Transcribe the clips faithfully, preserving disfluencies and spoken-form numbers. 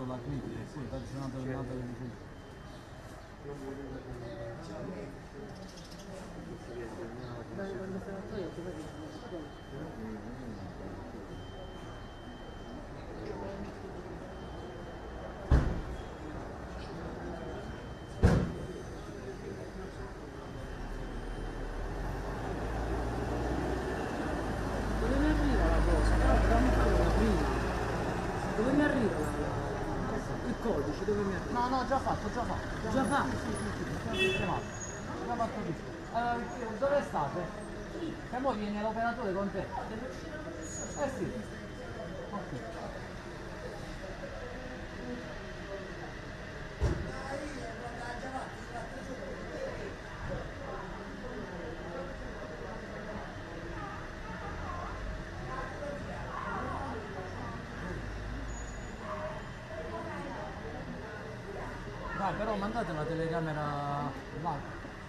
la critica, poi sta dicendo un'altra critica. Dove mi arriva la cosa? Però dobbiamo farla prima. Dove mi arriva la- il codice? Dove mi arriva? No, no, già fatto, già fatto. Già fatto? Sì, sì, sì, già sistemato. Già fatto tutto. Eh, dove state? Che mo viene l'operatore con te. Eh sì. Ok. Dai, però mandate una telecamera là.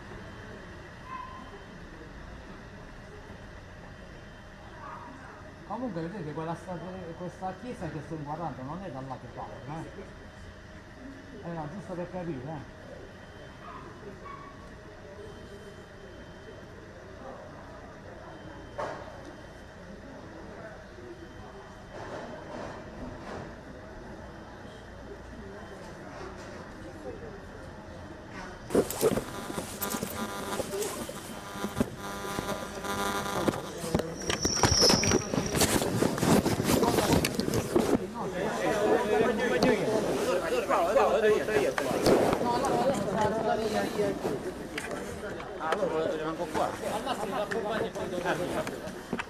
Comunque vedete quella sta- questa chiesa che sto guardando non è da là che parla, eh? Eh no, giusto per capire, eh. Ah, allora rimango qua. Al massimo la accompagni e poi dopo.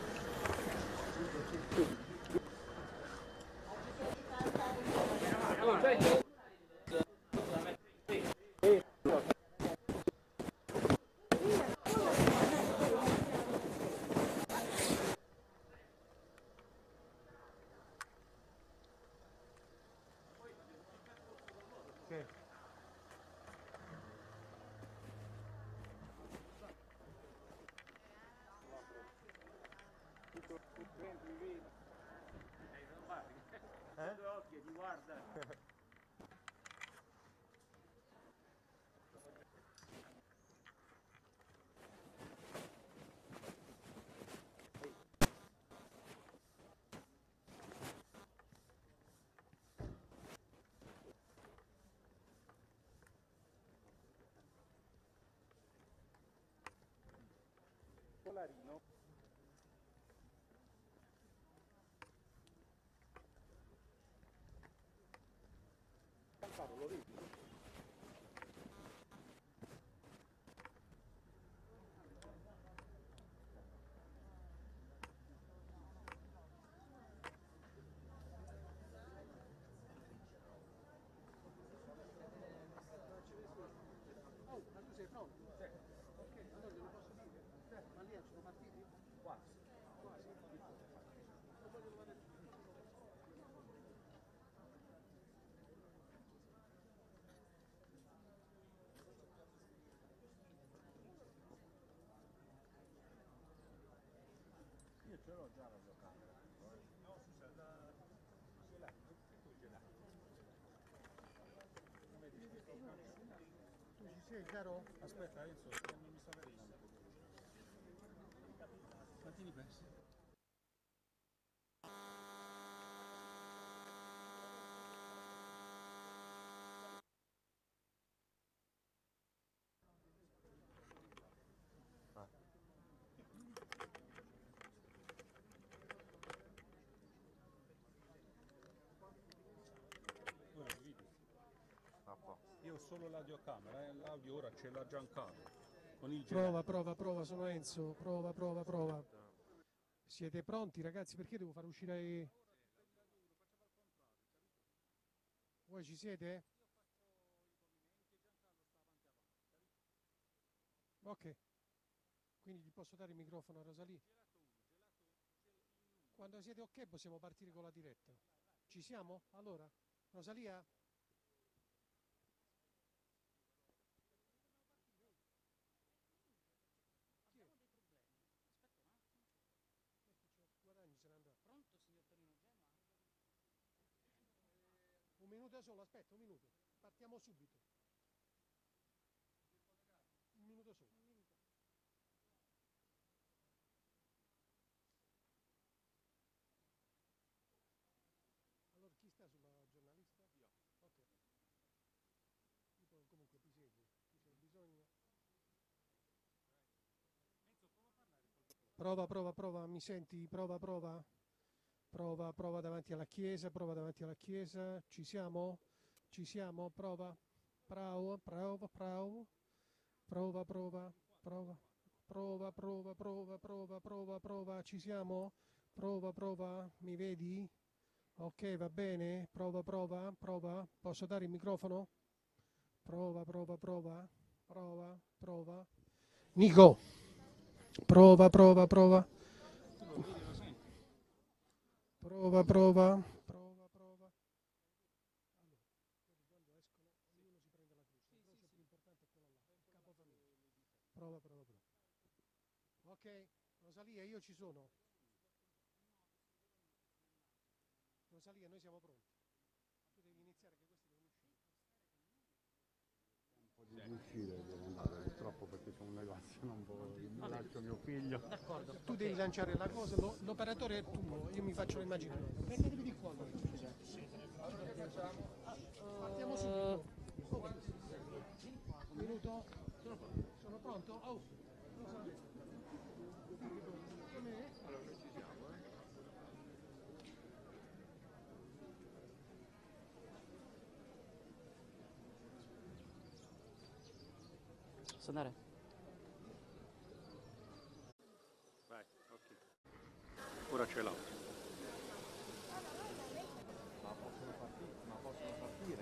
Polarino. Lo vedi? Oh, ma tu sei pronto? Sì. Ok, allora glielo posso dire? Sì. Ma lì sono partiti? Quasi. Quasi. Io ce l'ho già la videocamera. No, scusa, la... ce l'hai? Che tu ce l'hai? Tu ci sei, caro? Aspetta, Enzo, che non mi sta vedendo. Quanti ne pensi? Ora ti vedi? Io ho solo l'audiocamera, eh? L'audio ora ce l'ha Giancarlo. Con il Prova, prova, prova, sono Enzo. Prova, prova, prova. Siete pronti, ragazzi? Perché devo far uscire i... Voi ci siete? Ok. Quindi gli posso dare il microfono a Rosalia? Quando siete ok possiamo partire con la diretta. Ci siamo? Allora, Rosalia? Chi è? Guadagni se ne andrà. Pronto, signor Tonino Gemma? Un minuto da solo, aspetta un minuto. Partiamo subito. Un minuto solo. Allora chi sta sulla giornalista? Io. Ok. Io poi comunque ti seguo. Se c'è bisogno. Prova, prova, prova, mi senti? Prova, prova. Prova, prova davanti alla chiesa, prova davanti alla chiesa. Ci siamo? Ci siamo? Prova. Prova, prova, prova. Prova, prova, prova. Prova, prova, prova, prova, prova, prova. Ci siamo? Prova, prova. Mi vedi? Ok, va bene. Prova, prova, prova. Posso dare il microfono? Prova, prova, prova. Prova, prova. Nico. Prova, prova, prova. Prova, prova. Prova, prova. Allora, quando escono, ognuno si prende la croce. La cosa più importante è quella là, il capofamiglia. Prova, prova, prova. Ok, Rosalia, io ci sono. Rosalia, noi siamo pronti. Tu devi iniziare che questi devono uscire. Devo uscire, devo andare purtroppo perché c'è un negozio, non voglio, lascio mio figlio. D'accordo. Tu devi lanciare la cosa, lo- l'operatore è tuo, io mi faccio l'immagine. Mettetevi di qua. Allora. Partiamo subito. Oh. Un minuto. Sono pronto? Oh. Rosa. Com'è? Allora noi ci siamo, eh. Posso andare? Vai, ok. Ora ce l'ho. Ma possono partire? Ma possono partire?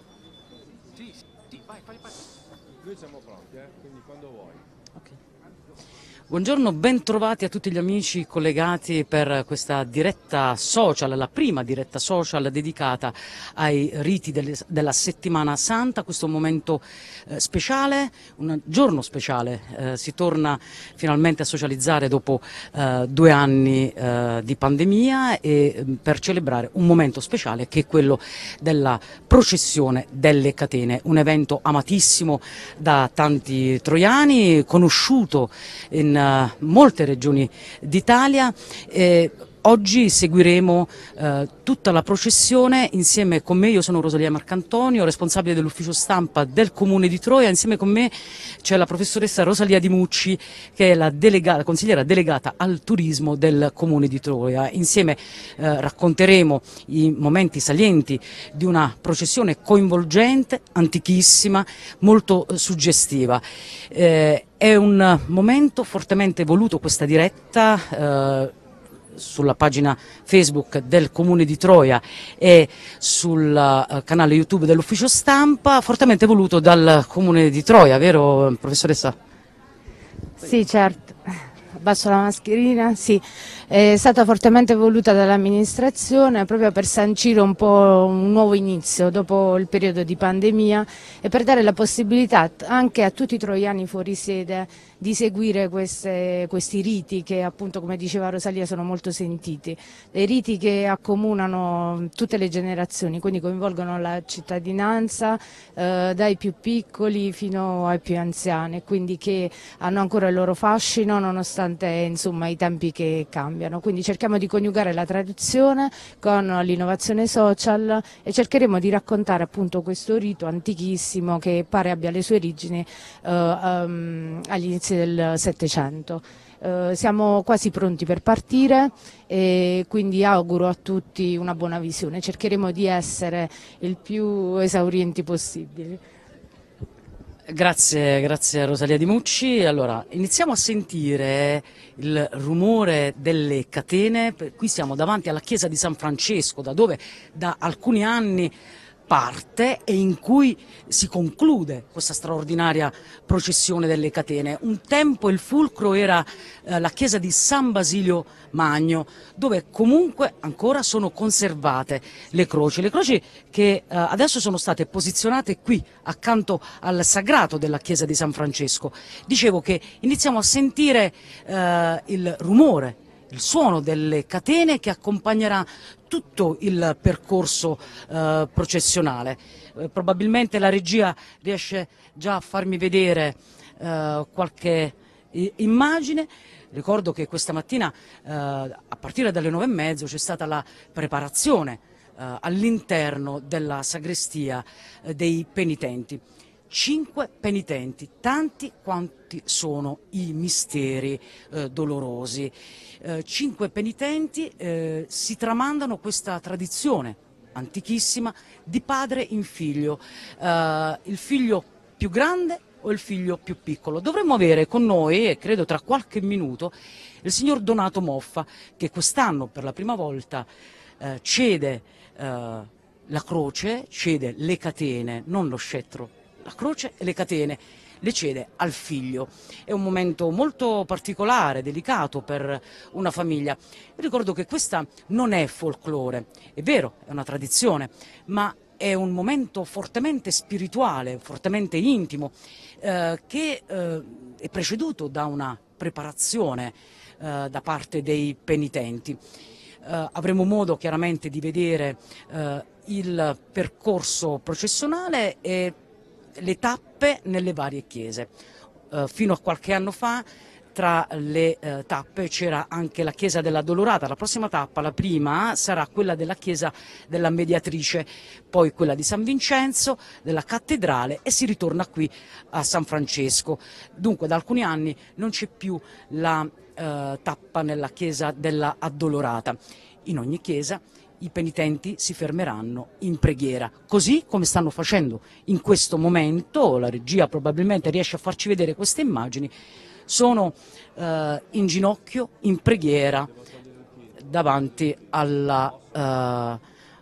Sì, sì, sì, vai, fai partire. Noi siamo pronti, eh? Quindi quando vuoi. Ok. Buongiorno, ben trovati a tutti gli amici collegati per questa diretta social, la prima diretta social dedicata ai riti delle- della settimana santa, questo momento eh, speciale, un giorno speciale, eh, si torna finalmente a socializzare dopo eh, due anni eh, di pandemia e eh, per celebrare un momento speciale che è quello della processione delle catene, un evento amatissimo da tanti troiani, conosciuto in eh, molte regioni d'Italia. Eh, oggi seguiremo eh, tutta la processione insieme con me. Io sono Rosalia Marcantonio, responsabile dell'ufficio stampa del Comune di Troia. Insieme con me c'è la professoressa Rosalia Di Mucci, che è la, delega- la consigliera delegata al turismo del Comune di Troia. Insieme eh, racconteremo i momenti salienti di una processione coinvolgente, antichissima, molto eh, suggestiva. Eh, è un momento fortemente voluto, questa diretta, eh, sulla pagina Facebook del Comune di Troia e sul eh, canale YouTube dell'ufficio stampa, fortemente voluto dal Comune di Troia, vero professoressa? Sì, certo. Abbasso la mascherina, sì. È stata fortemente voluta dall'amministrazione proprio per sancire un po' un nuovo inizio dopo il periodo di pandemia e per dare la possibilità anche a tutti i troiani fuori sede di seguire queste, questi riti che appunto, come diceva Rosalia, sono molto sentiti, dei riti che accomunano tutte le generazioni, quindi coinvolgono la cittadinanza eh, dai più piccoli fino ai più anziani, quindi che hanno ancora il loro fascino nonostante insomma i tempi che cambiano. Quindi cerchiamo di coniugare la tradizione con l'innovazione social e cercheremo di raccontare appunto questo rito antichissimo che pare abbia le sue origini eh, um, agli inizi del Settecento. Eh, siamo quasi pronti per partire e quindi auguro a tutti una buona visione. Cercheremo di essere il più esaurienti possibili. Grazie, grazie a Rosalia Di Mucci. Allora, iniziamo a sentire il rumore delle catene. Qui siamo davanti alla chiesa di San Francesco, da dove da alcuni anni parte e in cui si conclude questa straordinaria processione delle catene. Un tempo il fulcro era eh, la chiesa di San Basilio Magno, dove comunque ancora sono conservate le croci, le croci che eh, adesso sono state posizionate qui accanto al sagrato della chiesa di San Francesco. Dicevo che iniziamo a sentire eh, il rumore il suono delle catene che accompagnerà tutto il percorso eh, processionale. Eh, probabilmente la regia riesce già a farmi vedere eh, qualche i- immagine. Ricordo che questa mattina eh, a partire dalle nove e mezzo c'è stata la preparazione eh, all'interno della sagrestia eh, dei penitenti. Cinque penitenti, tanti quanti sono i misteri eh, dolorosi. Eh, cinque penitenti eh, si tramandano questa tradizione antichissima di padre in figlio, eh, il figlio più grande o il figlio più piccolo. Dovremmo avere con noi, e credo tra qualche minuto, il signor Donato Moffa, che quest'anno per la prima volta eh, cede eh, la croce, cede le catene, non lo scettro, la croce e le catene le cede al figlio. È un momento molto particolare, delicato per una famiglia. Io ricordo che questa non è folklore, è vero, è una tradizione, ma è un momento fortemente spirituale, fortemente intimo, eh, che eh, è preceduto da una preparazione eh, da parte dei penitenti. Eh, avremo modo chiaramente di vedere eh, il percorso processionale e le tappe nelle varie chiese. Eh, fino a qualche anno fa tra le eh, tappe c'era anche la chiesa della Dolorata. La prossima tappa, la prima, sarà quella della chiesa della Mediatrice, poi quella di San Vincenzo, della cattedrale, e si ritorna qui a San Francesco. Dunque da alcuni anni non c'è più la eh, tappa nella chiesa della Addolorata. In ogni chiesa i penitenti si fermeranno in preghiera, così come stanno facendo in questo momento. La regia probabilmente riesce a farci vedere queste immagini. Sono eh, in ginocchio, in preghiera, davanti alla, eh,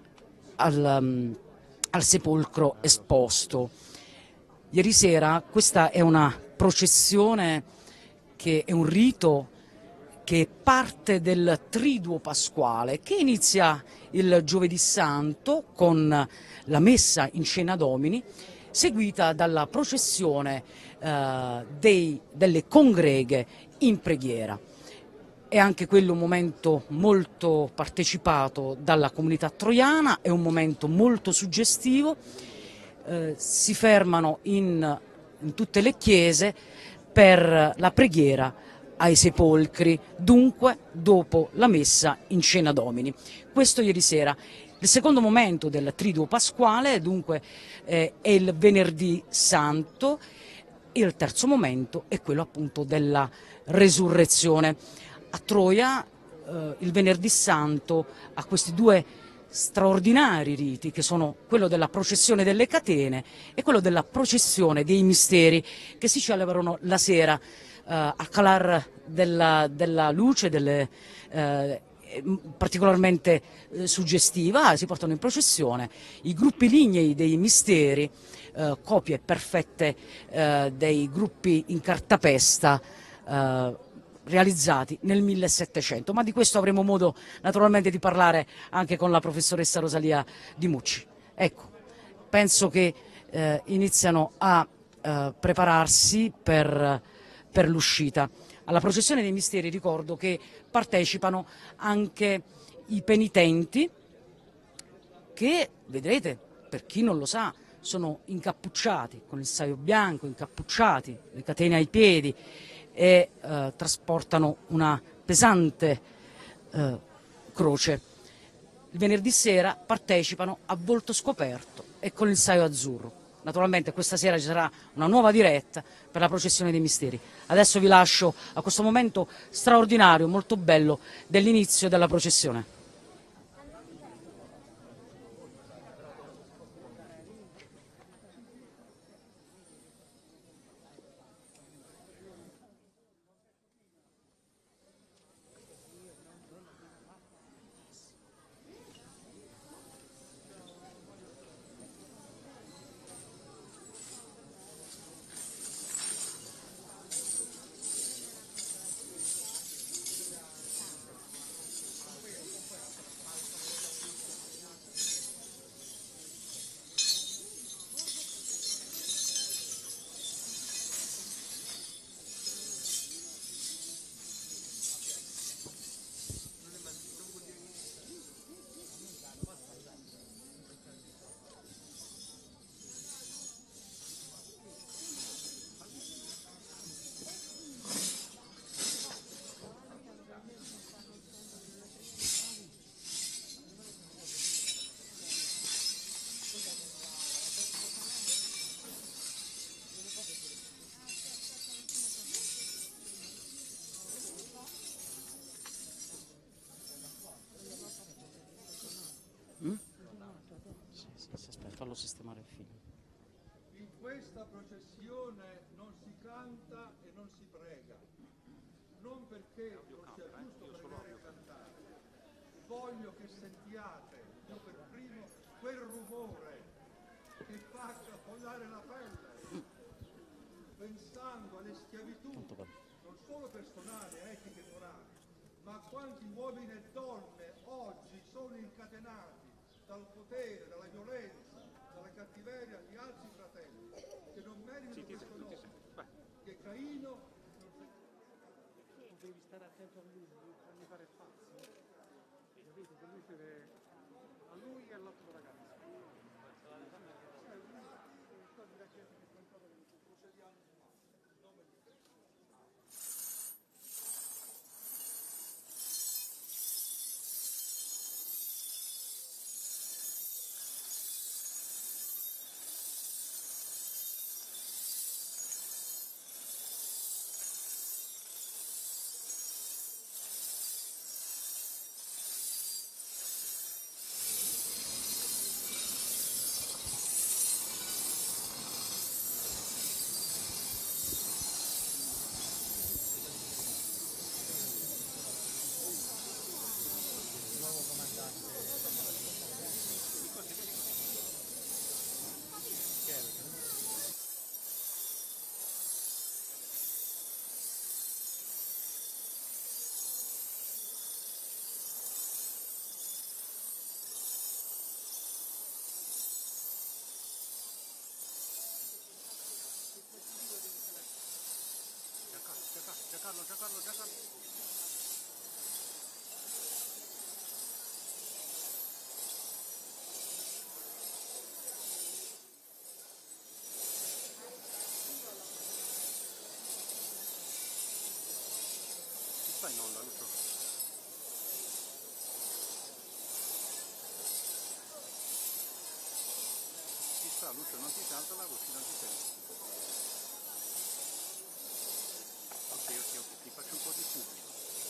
al, um, al sepolcro esposto. Ieri sera questa è una processione che è un rito che parte del Triduo Pasquale, che inizia il Giovedì Santo con la messa in Scena Domini, seguita dalla processione eh, dei, delle congreghe in preghiera. È anche quello un momento molto partecipato dalla comunità troiana, è un momento molto suggestivo. Eh, si fermano in, in tutte le chiese per la preghiera ai sepolcri, dunque dopo la messa in Scena Domini. Questo ieri sera. Il secondo momento del Triduo Pasquale, dunque, eh, è il Venerdì Santo, e il terzo momento è quello appunto della resurrezione. A Troia eh, il Venerdì Santo ha questi due straordinari riti, che sono quello della processione delle catene e quello della processione dei misteri, che si celebrano la sera eh, a calar della, della luce, delle, eh, particolarmente eh, suggestiva. Si portano in processione i gruppi lignei dei misteri, eh, copie perfette eh, dei gruppi in cartapesta eh, realizzati nel millesettecento, ma di questo avremo modo naturalmente di parlare anche con la professoressa Rosalia Di Mucci. Ecco, penso che eh, iniziano a eh, prepararsi per, per l'uscita. Alla processione dei misteri ricordo che partecipano anche i penitenti che, vedrete, per chi non lo sa, sono incappucciati, con il saio bianco, incappucciati, le catene ai piedi, e eh, trasportano una pesante eh, croce. Il venerdì sera partecipano a volto scoperto e con il saio azzurro. Naturalmente questa sera ci sarà una nuova diretta per la processione dei misteri. Adesso vi lascio a questo momento straordinario, molto bello, dell'inizio della processione. che non sia giusto pregare e cantare, voglio che sentiate, io per primo, quel rumore che fa scappellare la pelle, pensando alle schiavitù, non solo personali, etiche e morali, ma quanti uomini e donne oggi sono incatenati dal potere, dalla violenza, dalla cattiveria di altri fratelli, che non meritano questo nome, che Caino devi stare attento a lui, non fargli fare pazzi, capito? Per lui deve... a lui e all'altro ragazzo. Sai, lui ricordi la gente che cantava procediamo in nome di Cristo. Giancarlo, Giancarlo, Giancarlo. Chi sta in onda, Lucio? Chi sta, Lucio? Non ti sente la voce, non ti sente. Ok, ok, ok, ti faccio un po' di pubblico.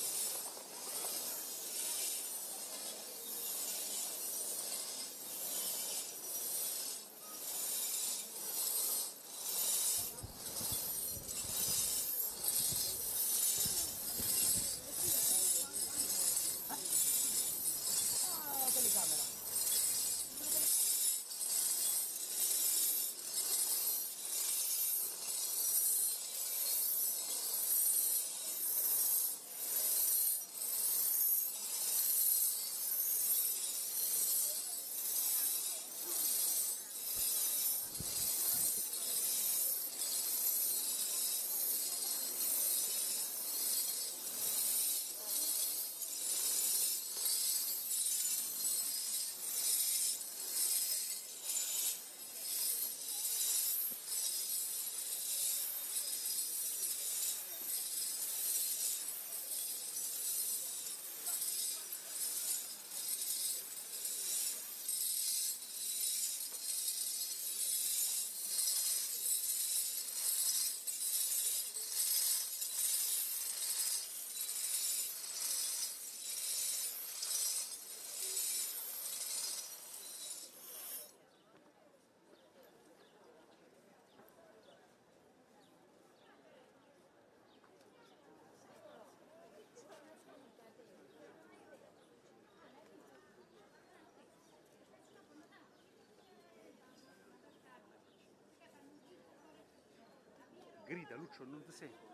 Grida, Lucio, non ti senti?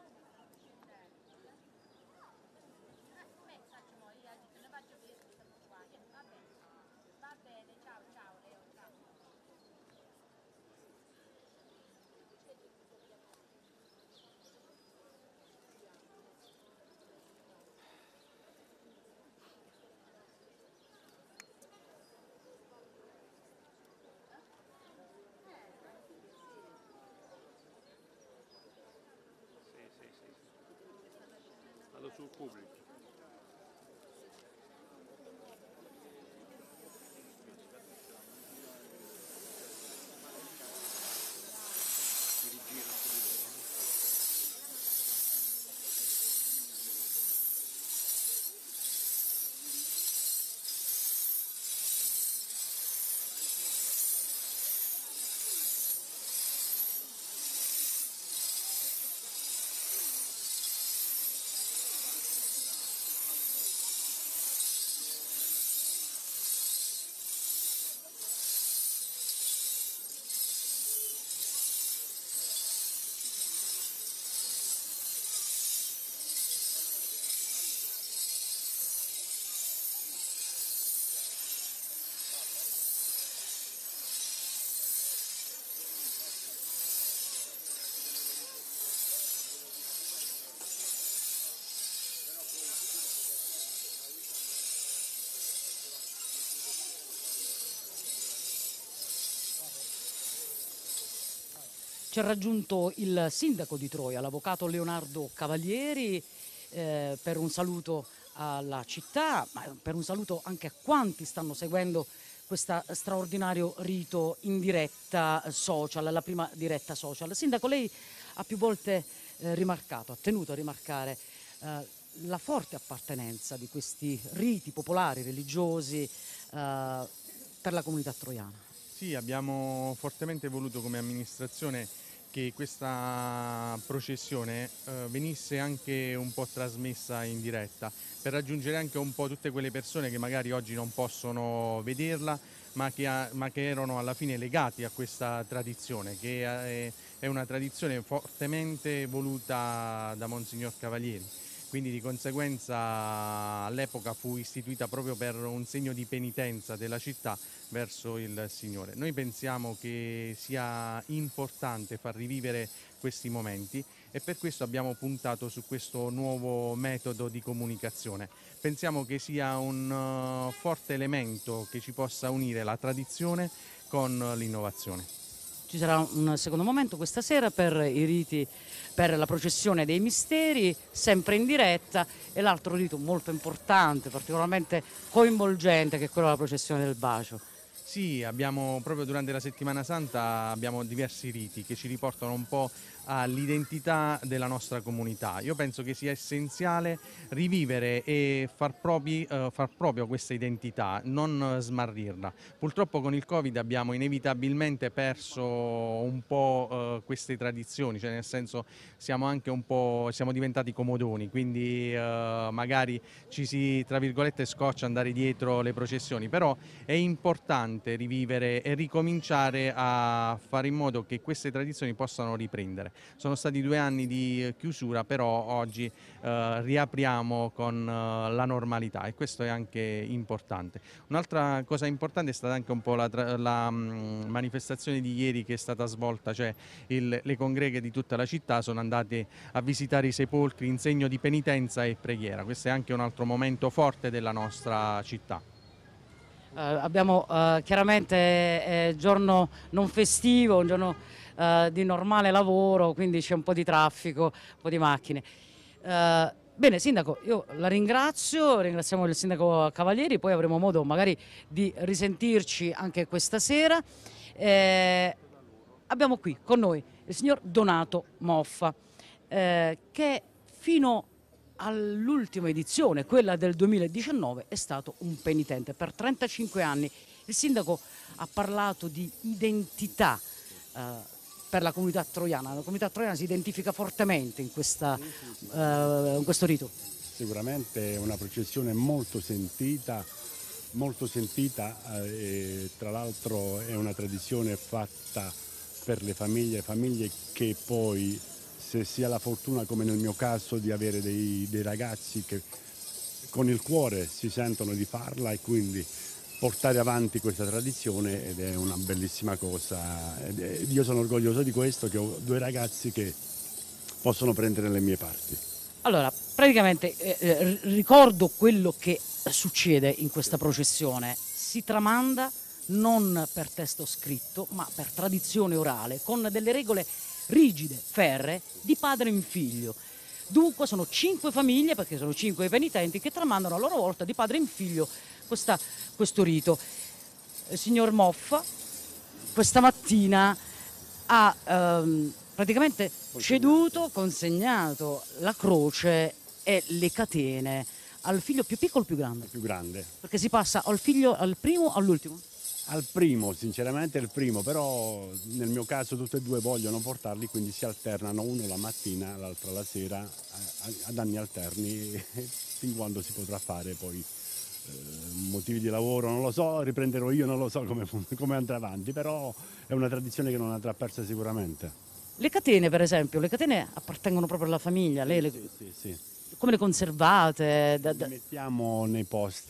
Va bene, ciao, ciao Leo, ciao. Sì, sì, sì, sì. Vado sul pubblico. Si rigira su di loro. ci ha raggiunto il sindaco di Troia, l'avvocato Leonardo Cavalieri, eh, per un saluto alla città, ma per un saluto anche a quanti stanno seguendo questo straordinario rito in diretta social, la prima diretta social. Sindaco, lei ha più volte eh, rimarcato, ha tenuto a rimarcare eh, la forte appartenenza di questi riti popolari, religiosi eh, per la comunità troiana. Sì, abbiamo fortemente voluto come amministrazione che questa processione eh, venisse anche un po' trasmessa in diretta per raggiungere anche un po' tutte quelle persone che magari oggi non possono vederla, ma che, ha, ma che erano alla fine legati a questa tradizione, che è, è una tradizione fortemente voluta da Monsignor Cavalieri. Quindi di conseguenza all'epoca fu istituita proprio per un segno di penitenza della città verso il Signore. Noi pensiamo che sia importante far rivivere questi momenti e per questo abbiamo puntato su questo nuovo metodo di comunicazione. Pensiamo che sia un uh, forte elemento che ci possa unire la tradizione con l'innovazione. Ci sarà un secondo momento questa sera per i riti, per la processione dei misteri, sempre in diretta, e l'altro rito molto importante, particolarmente coinvolgente, che è quello della processione del bacio. Sì, abbiamo proprio durante la Settimana Santa abbiamo diversi riti che ci riportano un po' all'identità della nostra comunità. Io penso che sia essenziale rivivere e far, propri, eh, far proprio questa identità, non smarrirla. Purtroppo con il Covid abbiamo inevitabilmente perso un po' eh, queste tradizioni, cioè nel senso siamo anche un po' siamo diventati comodoni, quindi eh, magari ci si, tra virgolette, scoccia andare dietro le processioni, però è importante rivivere e ricominciare a fare in modo che queste tradizioni possano riprendere. Sono stati due anni di chiusura, però oggi eh, riapriamo con eh, la normalità e questo è anche importante. Un'altra cosa importante è stata anche un po' la, la mh, manifestazione di ieri che è stata svolta, cioè il, le congreghe di tutta la città sono andate a visitare i sepolcri in segno di penitenza e preghiera. Questo è anche un altro momento forte della nostra città. Uh, abbiamo uh, chiaramente eh, giorno non festivo, un giorno uh, di normale lavoro, quindi c'è un po' di traffico, un po' di macchine. Uh, bene, Sindaco, io la ringrazio, ringraziamo il Sindaco Cavalieri, poi avremo modo magari di risentirci anche questa sera. Eh, abbiamo qui con noi il signor Donato Moffa, eh, che fino all'ultima edizione, quella del duemiladiciannove, è stato un penitente. Per trentacinque anni il sindaco ha parlato di identità eh, per la comunità troiana. La comunità troiana si identifica fortemente in, questa, eh, in questo rito. Sicuramente è una processione molto sentita, molto sentita eh, e tra l'altro è una tradizione fatta per le famiglie, famiglie che poi, se si ha la fortuna, come nel mio caso, di avere dei, dei ragazzi che con il cuore si sentono di farla e quindi portare avanti questa tradizione, ed è una bellissima cosa. Ed è, io sono orgoglioso di questo, che ho due ragazzi che possono prendere le mie parti. Allora, praticamente eh, ricordo quello che succede in questa processione. Si tramanda non per testo scritto, ma per tradizione orale, con delle regole rigide, ferree, di padre in figlio. Dunque sono cinque famiglie, perché sono cinque penitenti, che tramandano a loro volta di padre in figlio questa, questo rito. Il signor Moffa questa mattina ha ehm, praticamente ceduto, consegnato la croce e le catene al figlio più piccolo o più grande? Più grande. Perché si passa al figlio al primo o all'ultimo? Al primo, sinceramente è il primo, però nel mio caso tutti e due vogliono portarli, quindi si alternano, uno la mattina, l'altro la sera, ad anni alterni, fin quando si potrà fare poi. Eh, motivi di lavoro non lo so, riprenderò io, non lo so come, come andrà avanti, però è una tradizione che non andrà persa sicuramente. Le catene, per esempio, le catene appartengono proprio alla famiglia, lei le... Sì, sì, sì. Come le conservate? Da, da... Le mettiamo nei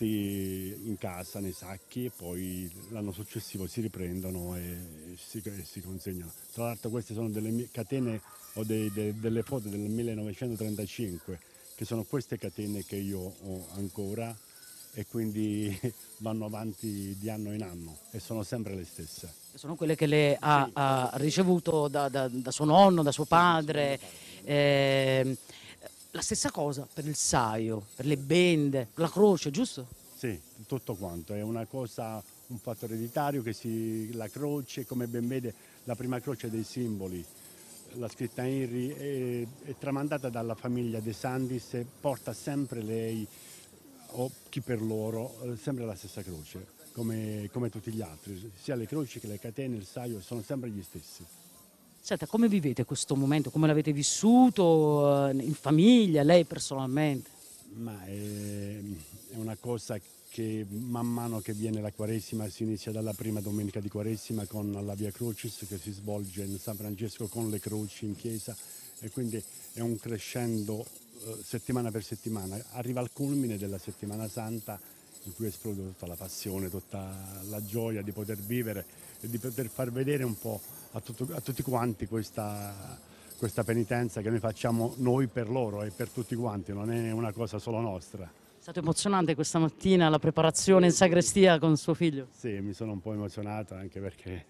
posti in casa, nei sacchi, e poi l'anno successivo si riprendono e si, e si consegnano. Tra l'altro queste sono delle mie catene, o dei, de, delle foto del millenovecentotrentacinque, che sono queste catene che io ho ancora e quindi vanno avanti di anno in anno e sono sempre le stesse. Sono quelle che lei ha, Sì. ha ricevuto da, da- da suo nonno, da suo padre. Eh, la stessa cosa per il saio, per le bende, la croce, giusto? Sì, tutto quanto, è una cosa, un fatto ereditario che si, la croce, come ben vede, la prima croce dei simboli, la scritta Henry è, è tramandata dalla famiglia De Sandis e porta sempre lei o chi per loro, eh, sempre la stessa croce, come, come tutti gli altri, sia le croci che le catene, il saio sono sempre gli stessi. Senta, come vivete questo momento? Come l'avete vissuto eh, in famiglia, lei personalmente? Ma è, è una cosa che man mano che viene la Quaresima si inizia dalla prima domenica di Quaresima con la Via Crucis che si svolge in San Francesco con le croci in chiesa e quindi è un crescendo eh, settimana per settimana. Arriva al culmine della Settimana Santa in cui esplode tutta la passione, tutta la gioia di poter vivere e di poter far vedere un po' a, tutto, a tutti quanti questa, questa penitenza che noi facciamo noi per loro e per tutti quanti, non è una cosa solo nostra. È stato emozionante questa mattina la preparazione in sagrestia con suo figlio? Sì, mi sono un po' emozionato anche perché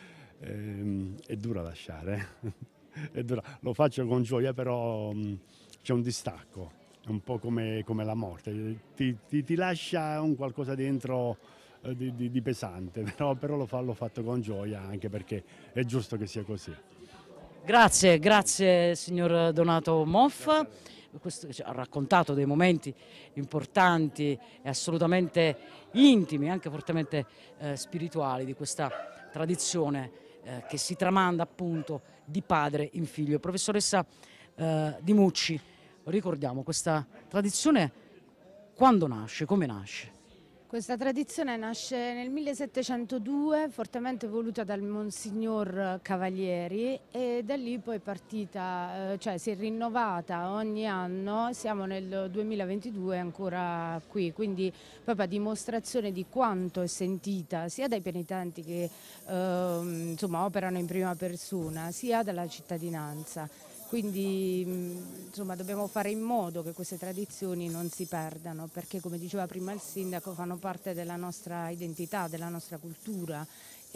ehm, è dura lasciare, è dura. Lo faccio con gioia però mh, c'è un distacco, è un po' come, come la morte, ti, ti- ti lascia un qualcosa dentro eh, di, di- di pesante, però, però lo, fa- l'ho fatto con gioia anche perché è giusto che sia così. Grazie, grazie signor Donato Moffa. Questo, cioè, ha raccontato dei momenti importanti e assolutamente intimi, anche fortemente eh, spirituali di questa tradizione eh, che si tramanda appunto di padre in figlio. Professoressa eh, Di Mucci, ricordiamo questa tradizione quando nasce, come nasce? Questa tradizione nasce nel millesettecentodue, fortemente voluta dal Monsignor Cavalieri e da lì poi è partita, eh, cioè si è rinnovata ogni anno, siamo nel duemilaventidue ancora qui, quindi proprio a dimostrazione di quanto è sentita sia dai penitenti che ehm, insomma, operano in prima persona, sia dalla cittadinanza. Quindi mh, insomma, dobbiamo fare in modo che queste tradizioni non si perdano, perché come diceva prima il sindaco fanno parte della nostra identità, della nostra cultura,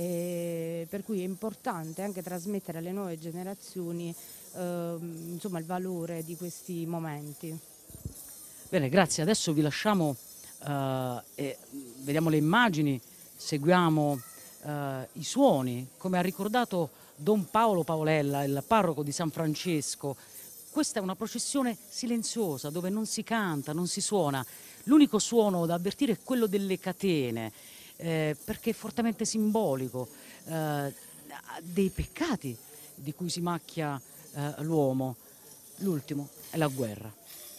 e per cui è importante anche trasmettere alle nuove generazioni ehm, insomma, il valore di questi momenti. Bene, grazie. Adesso vi lasciamo eh, e vediamo le immagini, seguiamo eh, i suoni, come ha ricordato Don Paolo Paolella, il parroco di San Francesco. Questa è una processione silenziosa dove non si canta, non si suona. L'unico suono da avvertire è quello delle catene, eh, perché è fortemente simbolico eh, dei peccati di cui si macchia eh, l'uomo. L'ultimo è la guerra.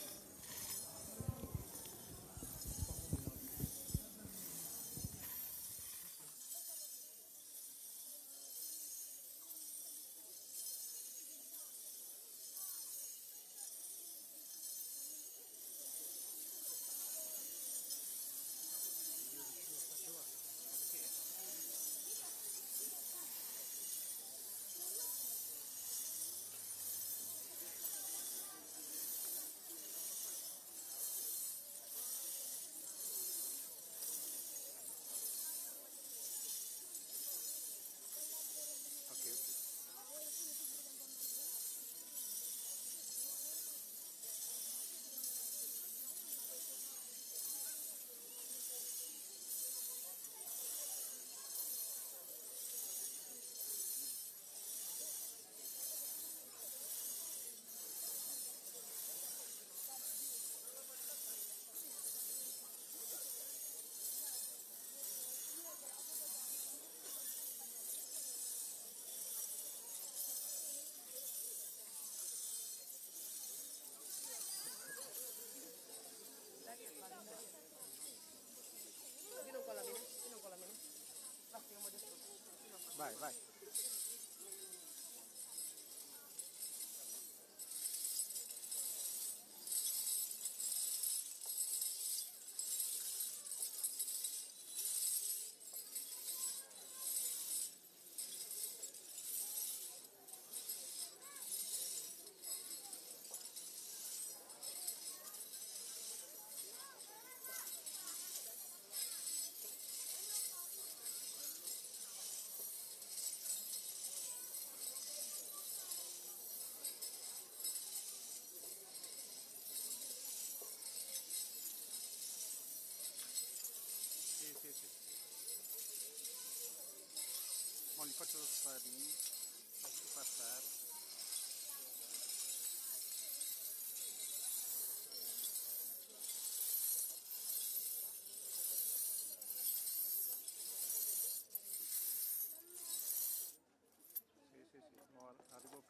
Vai, vai.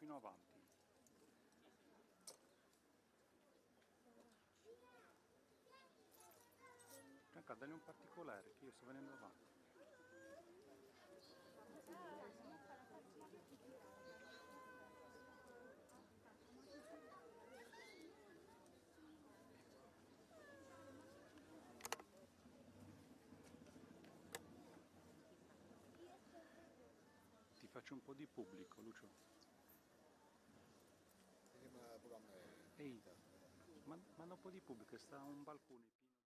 pochino avanti. Gianca, dagli un particolare che io sto venendo avanti. Ti faccio un po' di pubblico, Lucio. Ehi, ma, manda un po' di pubblico, sta un balcone pieno di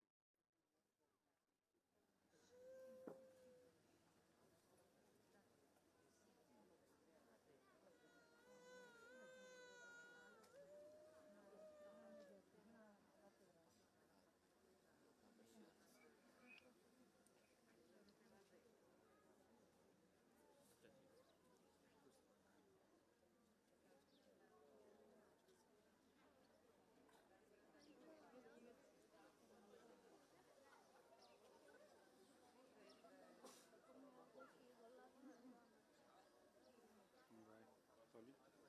Vai, togli.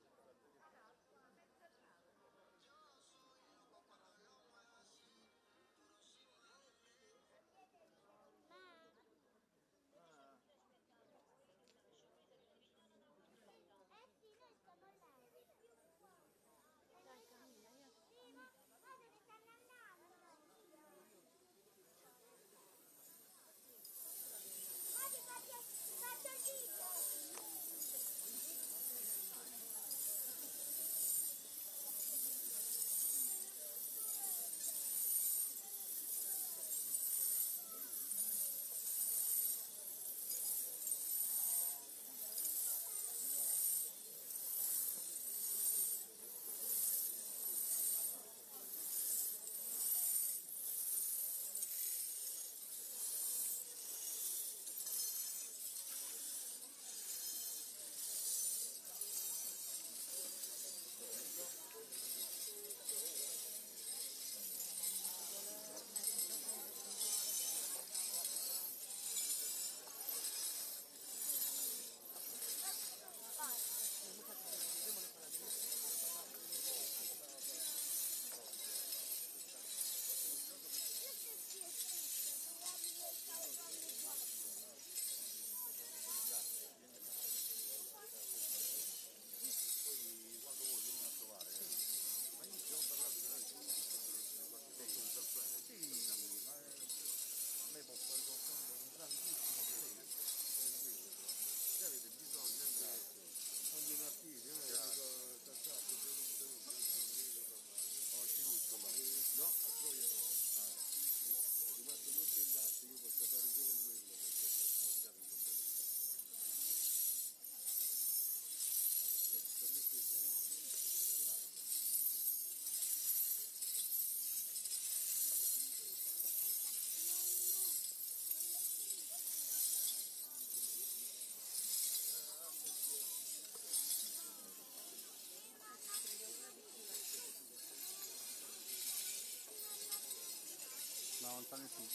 No, lontano sì.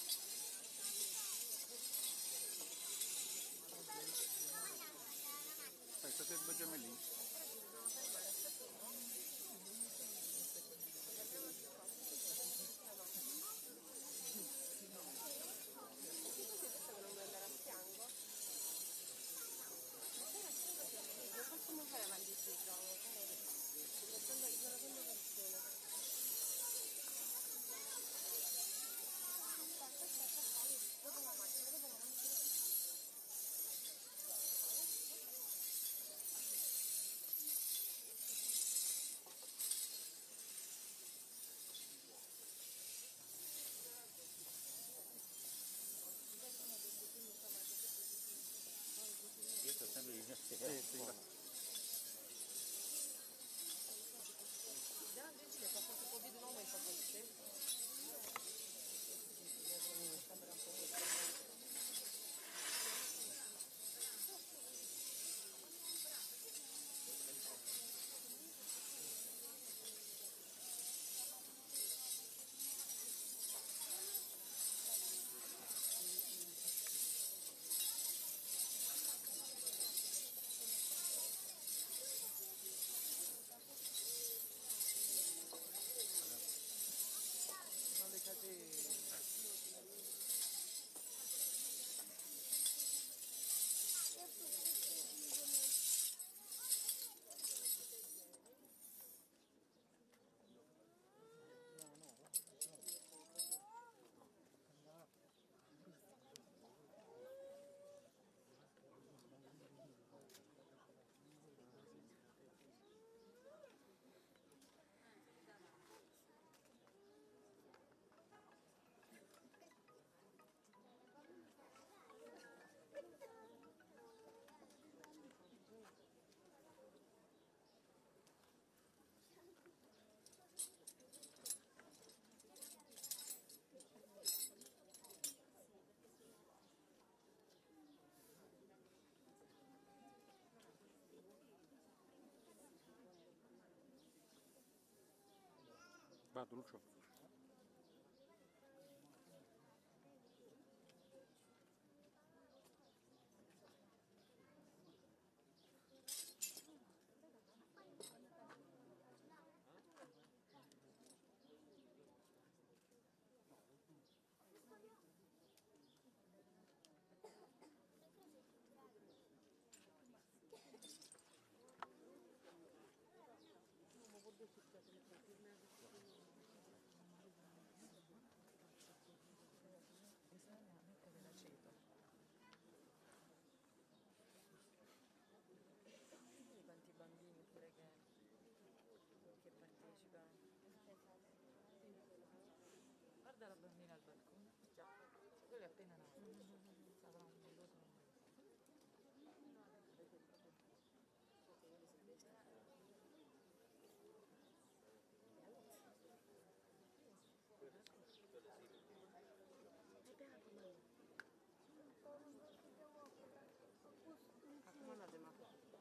Dai, state due gemelli. Possiamo fare avanti sul gioco, mettendo il giorno con le persone. Dopo la macchina, dopo la macchina. Io sto sempre di sì, sì. Vado Lucio. Quanti bambini pure che, che partecipano. Guarda la bambina al balcone. Già, quello è appena nato. Sarà un minuto. Accomodate, ma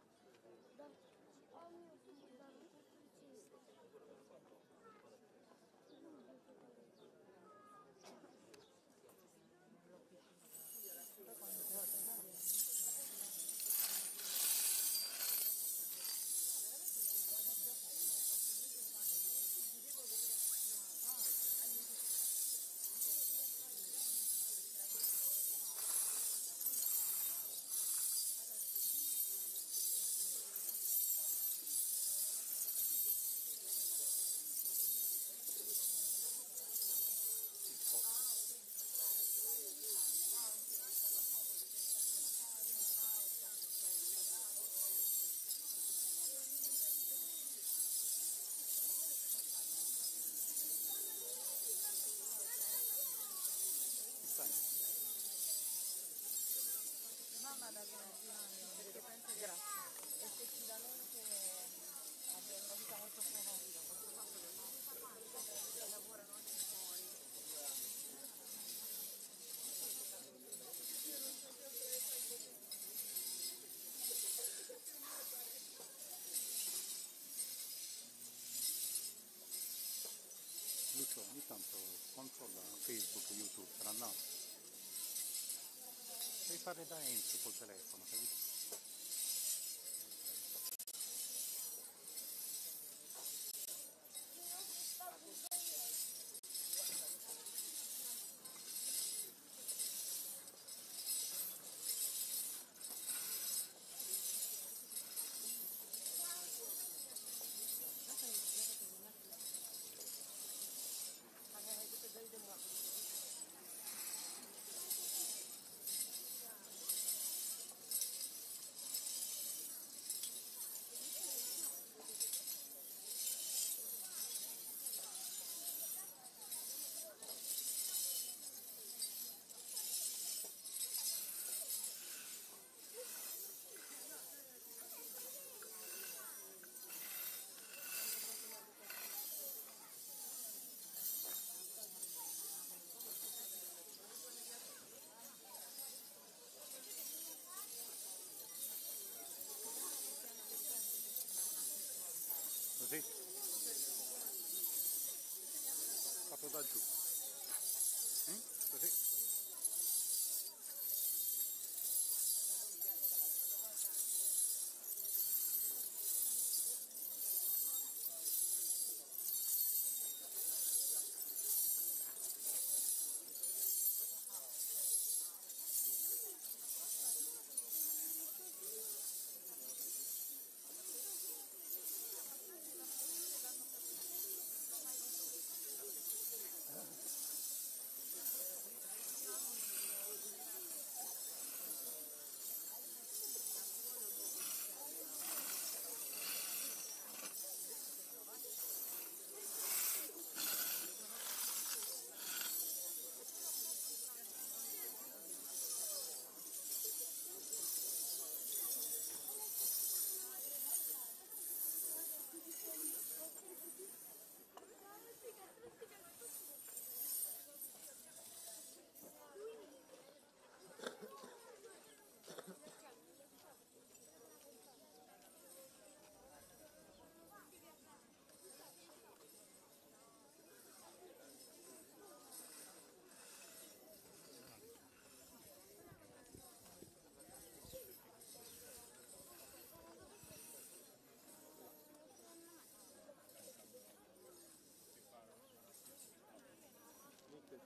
mamma da perché penso che effettivamente abbia una vita molto frenetica, questo fatto che lavorano anche fuori. Lucio, ogni tanto controlla Facebook e YouTube, saranno. Devi fare da Enzo col telefono, capito? Così? Fatto da giù. Mm? Così?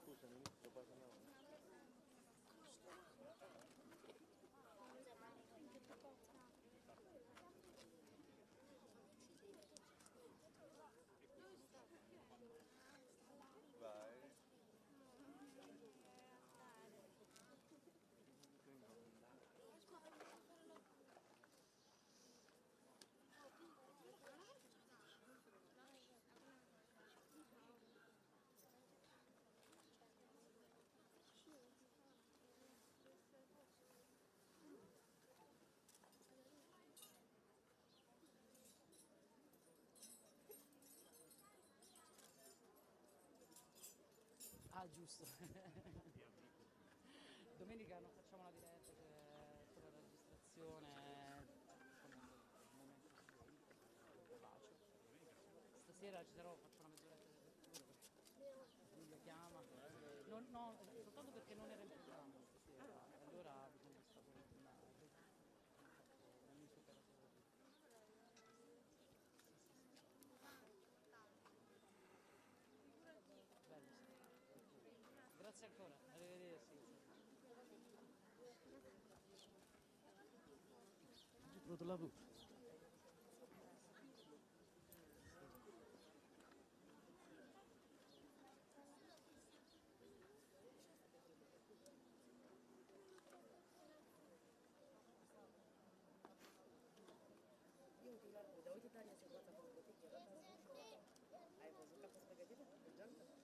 Ah, giusto. Domenica non facciamo la diretta, c'è solo la registrazione. Insomma, il momento più bacio. Stasera ci sarò, faccio una mezz'oretta di apertura perché Giulia chiama. Non, no, soltanto perché non era in programma stasera. E allora bisogna stare con una un miso operativo. Bello, sì. Grazie ancora, arrivederci. Pronto lavoro. Io ti guardo, da oggi Italia c'è quattro bottiglie, hai preso capo spaghetti per gianca?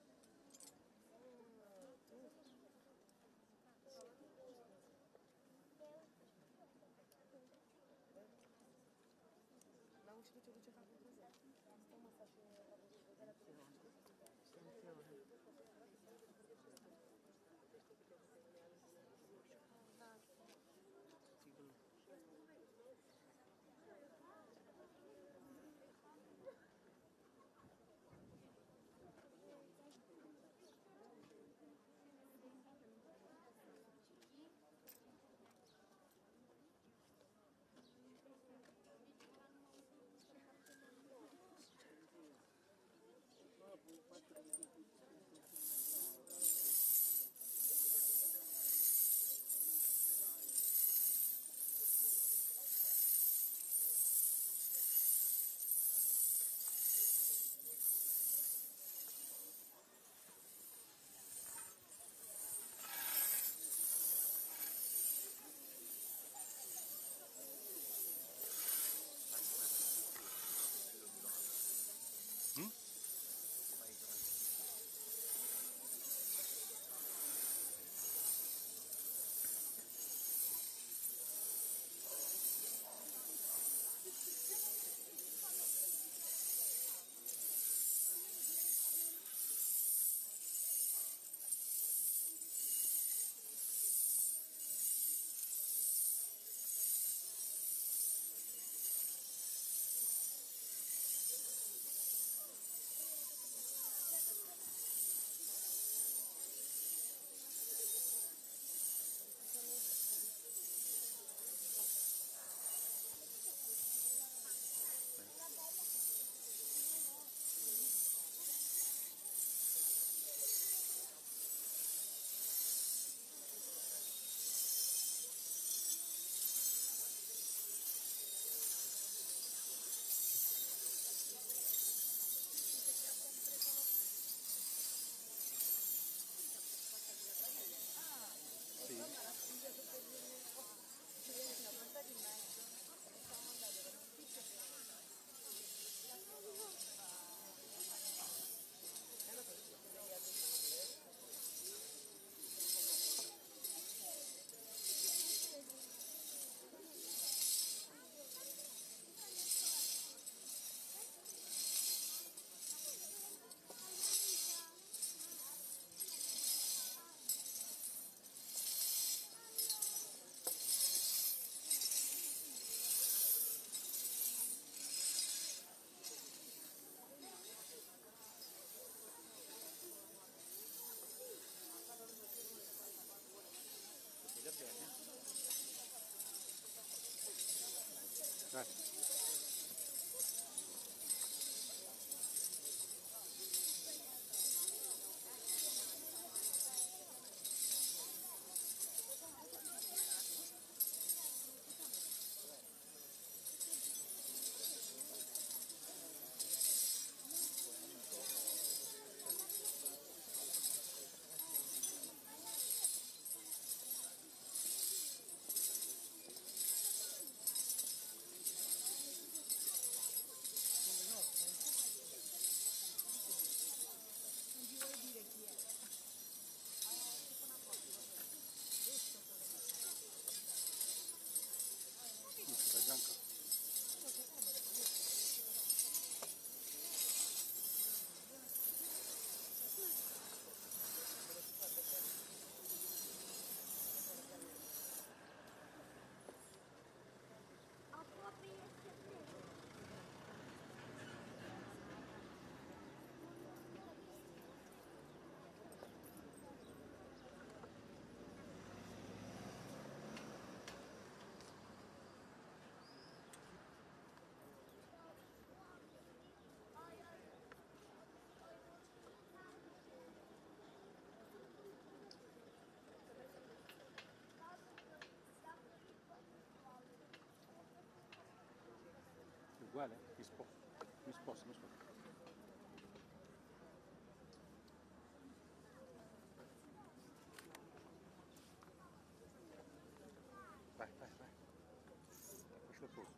Mi sposto, mi sposto. Vai, vai, vai. Lascia posto.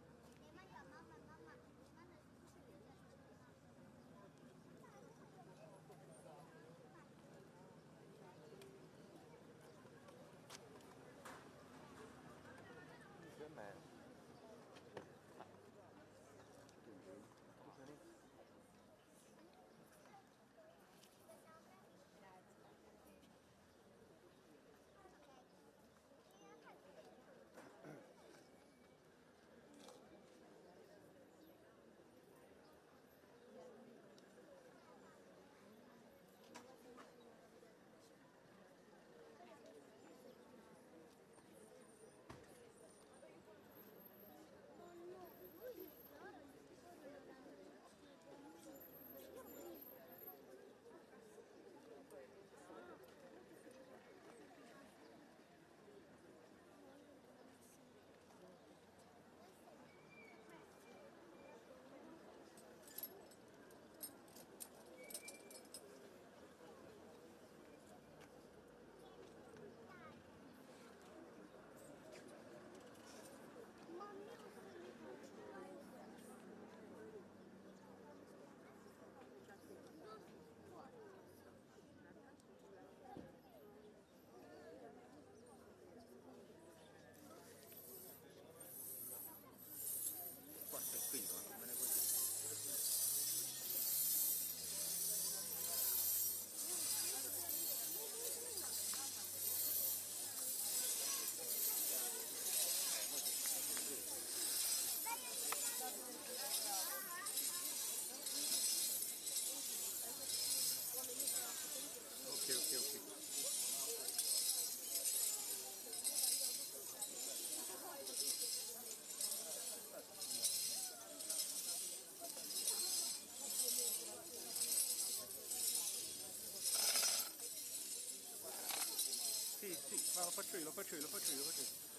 Ok, ok, ok. Sì, sì, ma lo faccio io, lo faccio io, lo faccio io, lo faccio io.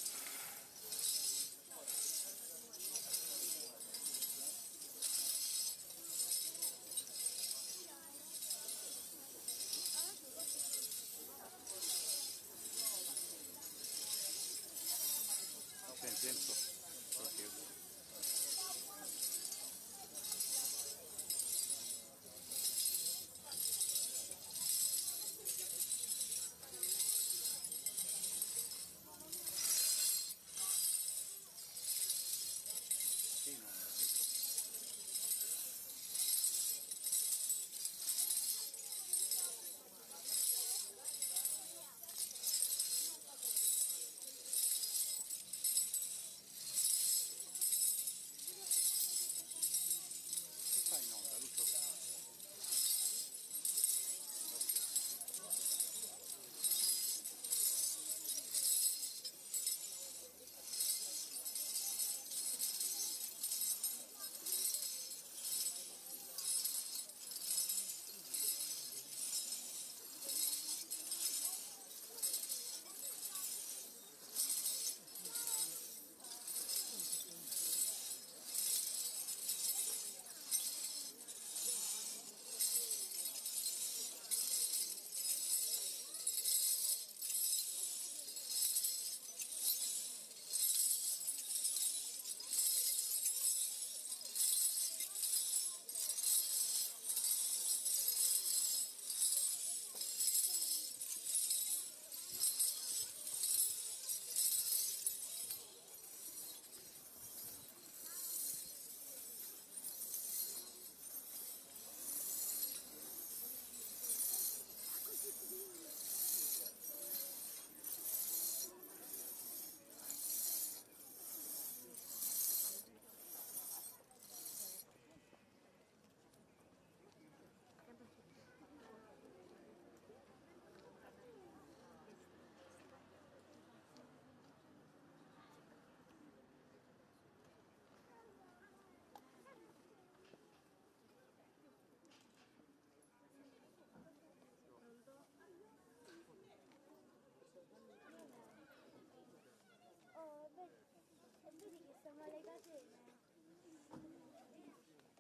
Senti, Enzo. Ok, ok. Sì, no, si fa in onda, Lucio. Oh, vedi, e vedi che siamo alle catene.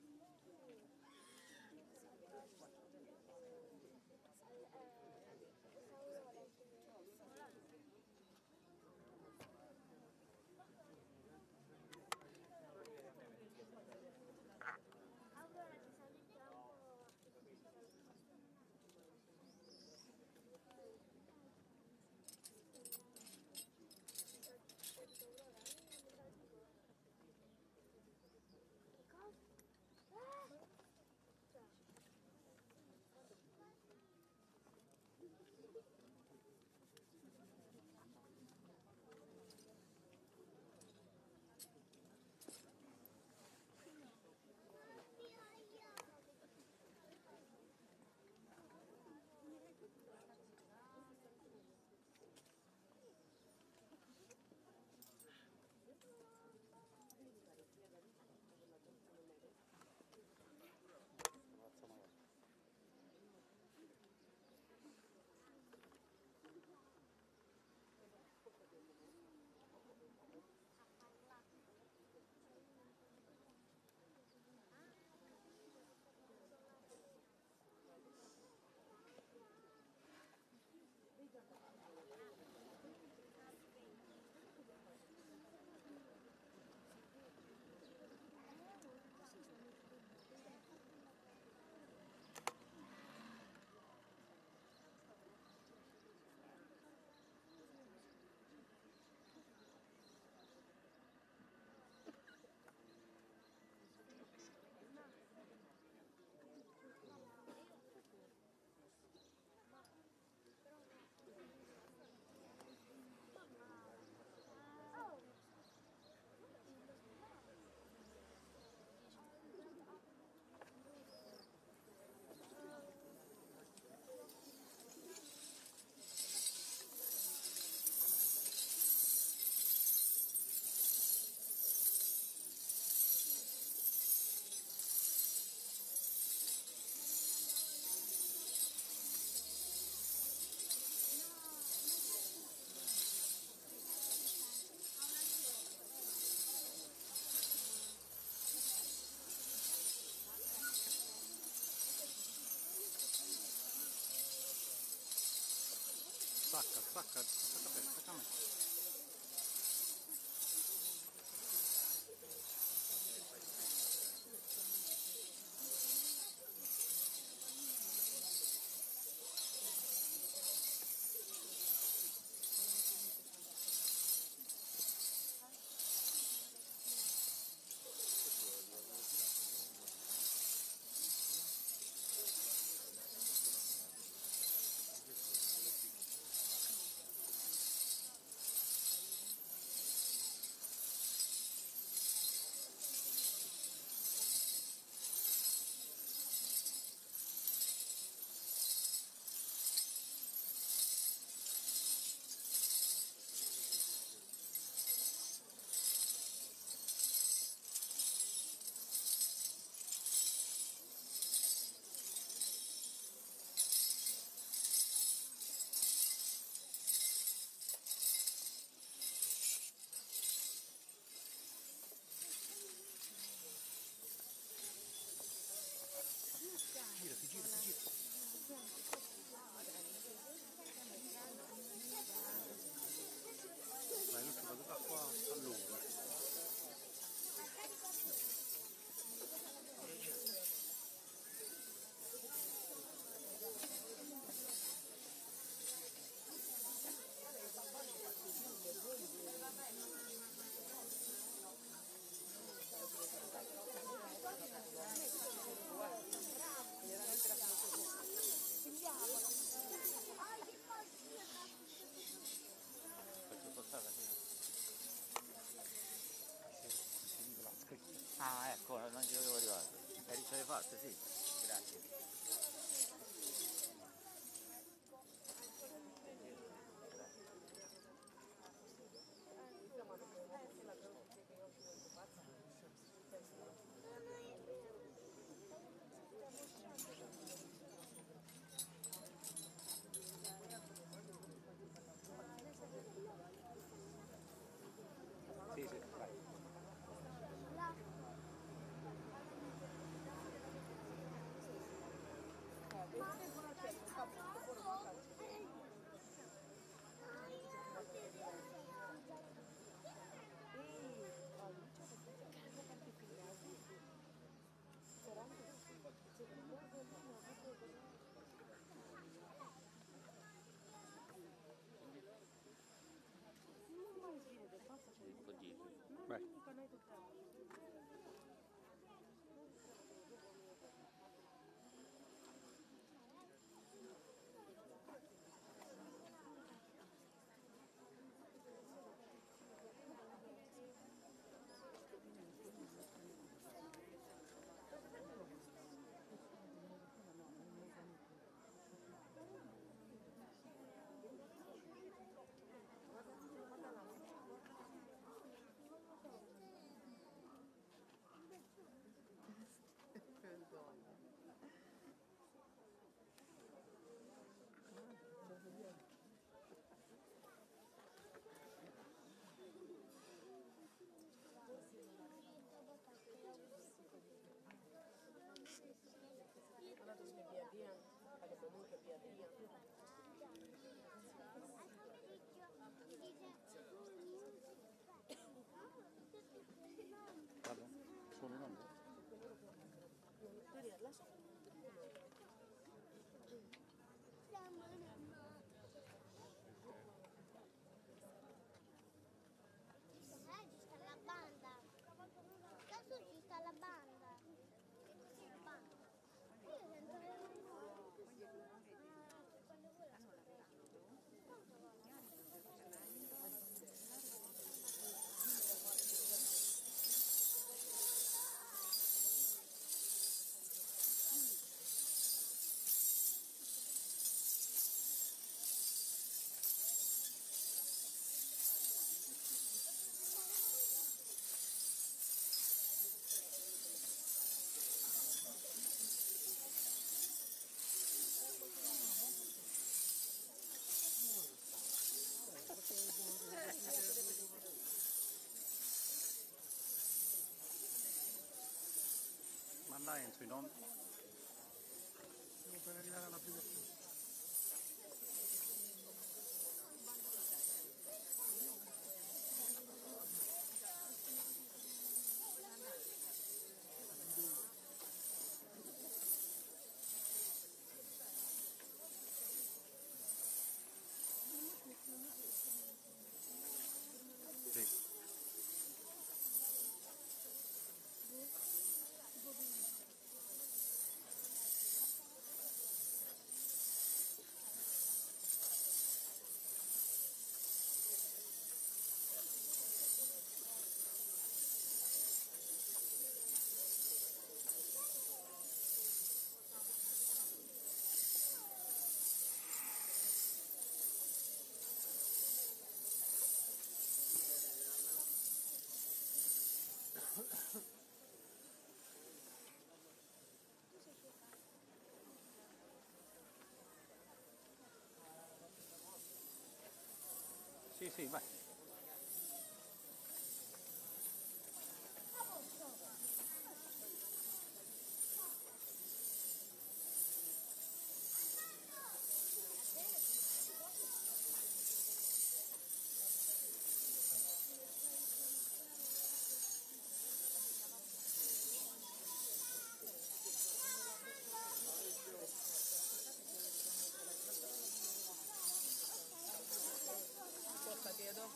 Stacca, stacca, stacca bene, stacca a me. Girati, girati, girati. Dai, Lucio, vado da qua all'ora. Faccio spostare la scritta. Ah, ecco, non ci avevo arrivato. Eri ce l'hai fatte, sì. Grazie. Sì, sì, vai. Vai. Vado? Solo non? Eh, ci sta la banda. Adesso ci sta la banda. La banda. Io sento le quando Ma andai entro i nomi? Devo per arrivare alla prima. sì, vai. Sposta chiedo.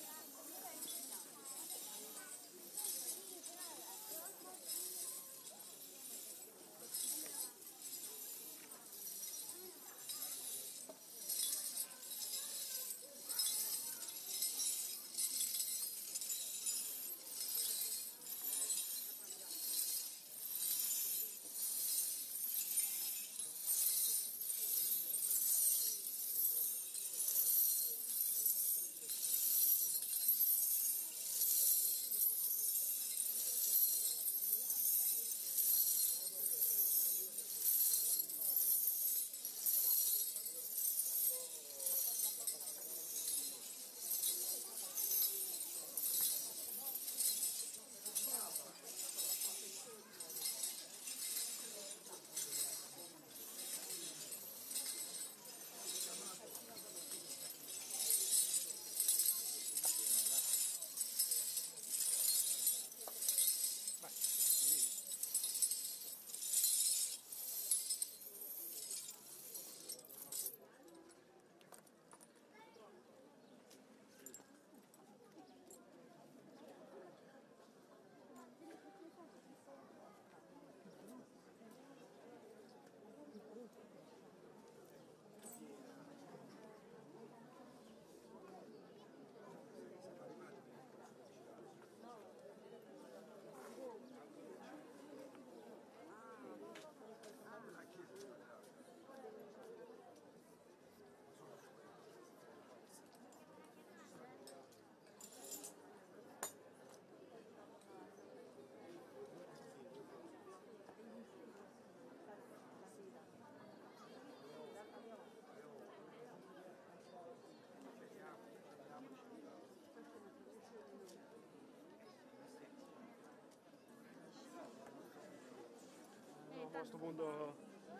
A questo punto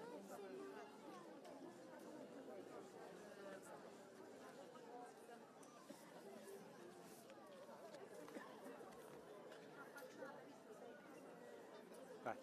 Vai.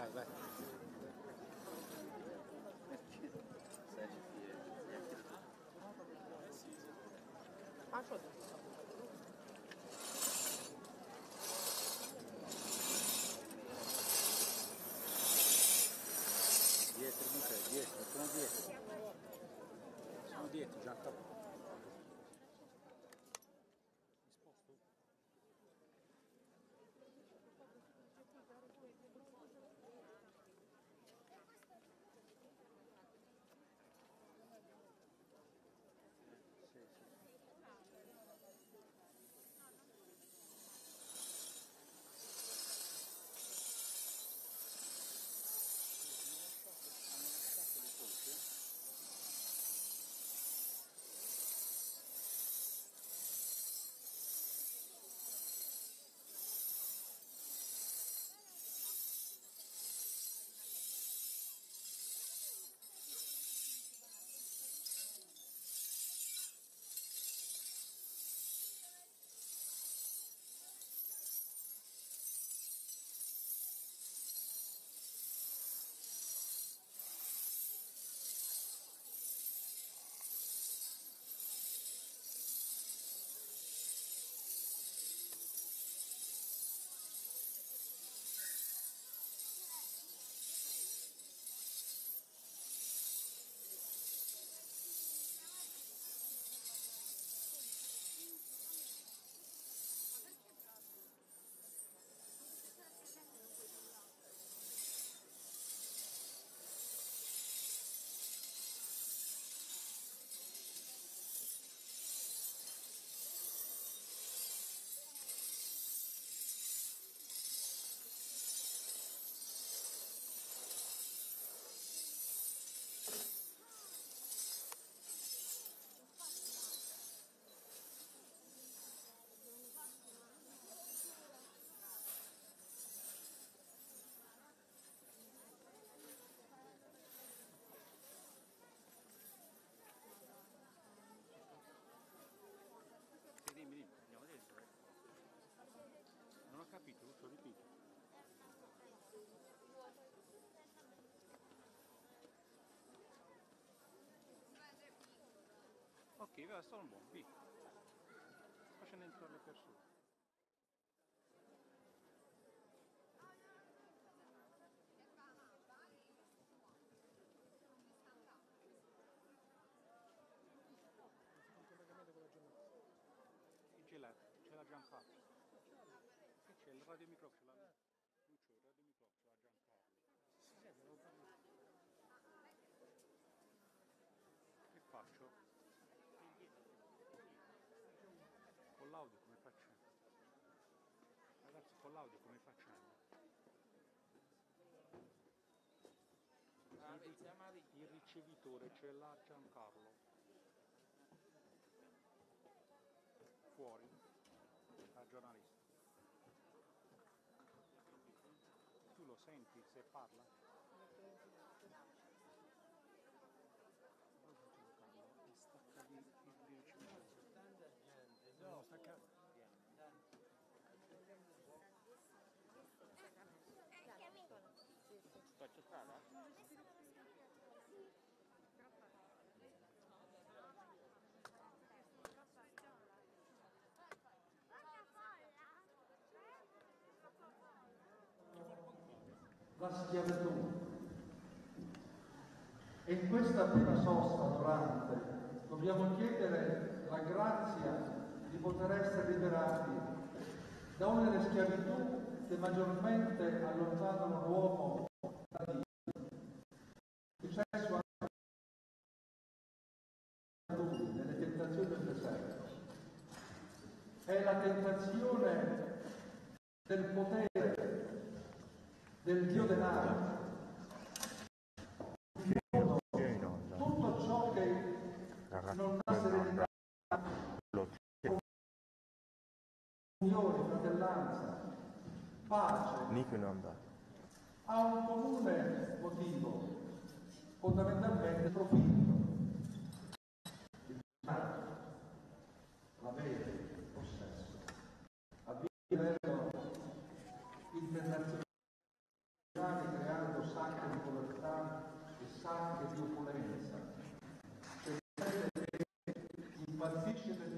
vai, vai. Dietro, non c'è, dietro, sono dietro. Sono dietro, già sta. Dimmi, dimmi, andiamo dentro. Non ho capito, lo ripeto. Ok, va, sono buono, via. Sto facendo entrare le persone. C'è la, c'è la Giancarlo. Che c'è il radiomicrofono? Non c'è il radiomicrofono, c'è la Giancarlo. Che faccio? Con l'audio come facciamo? Ragazzi, con l'audio come facciamo? Il, il ricevitore c'è la Giancarlo. Fuori, la giornalista. Tu lo senti se parla? Stacca di, di, di ricevitore. No, stacca. Faccio strada? La schiavitù. E in questa prima sosta durante dobbiamo chiedere la grazia di poter essere liberati da una delle schiavitù che maggiormente allontanano l'uomo da Dio. È successo anche a lui nelle tentazioni del deserto. È la tentazione del potere, del Dio denaro. Tutto ciò che non dà serenità, comunione, fratellanza, pace, ha un comune motivo, fondamentalmente profitto. Il denaro, l'avere, il possesso, avviene a livello internazionale creare smaltisce del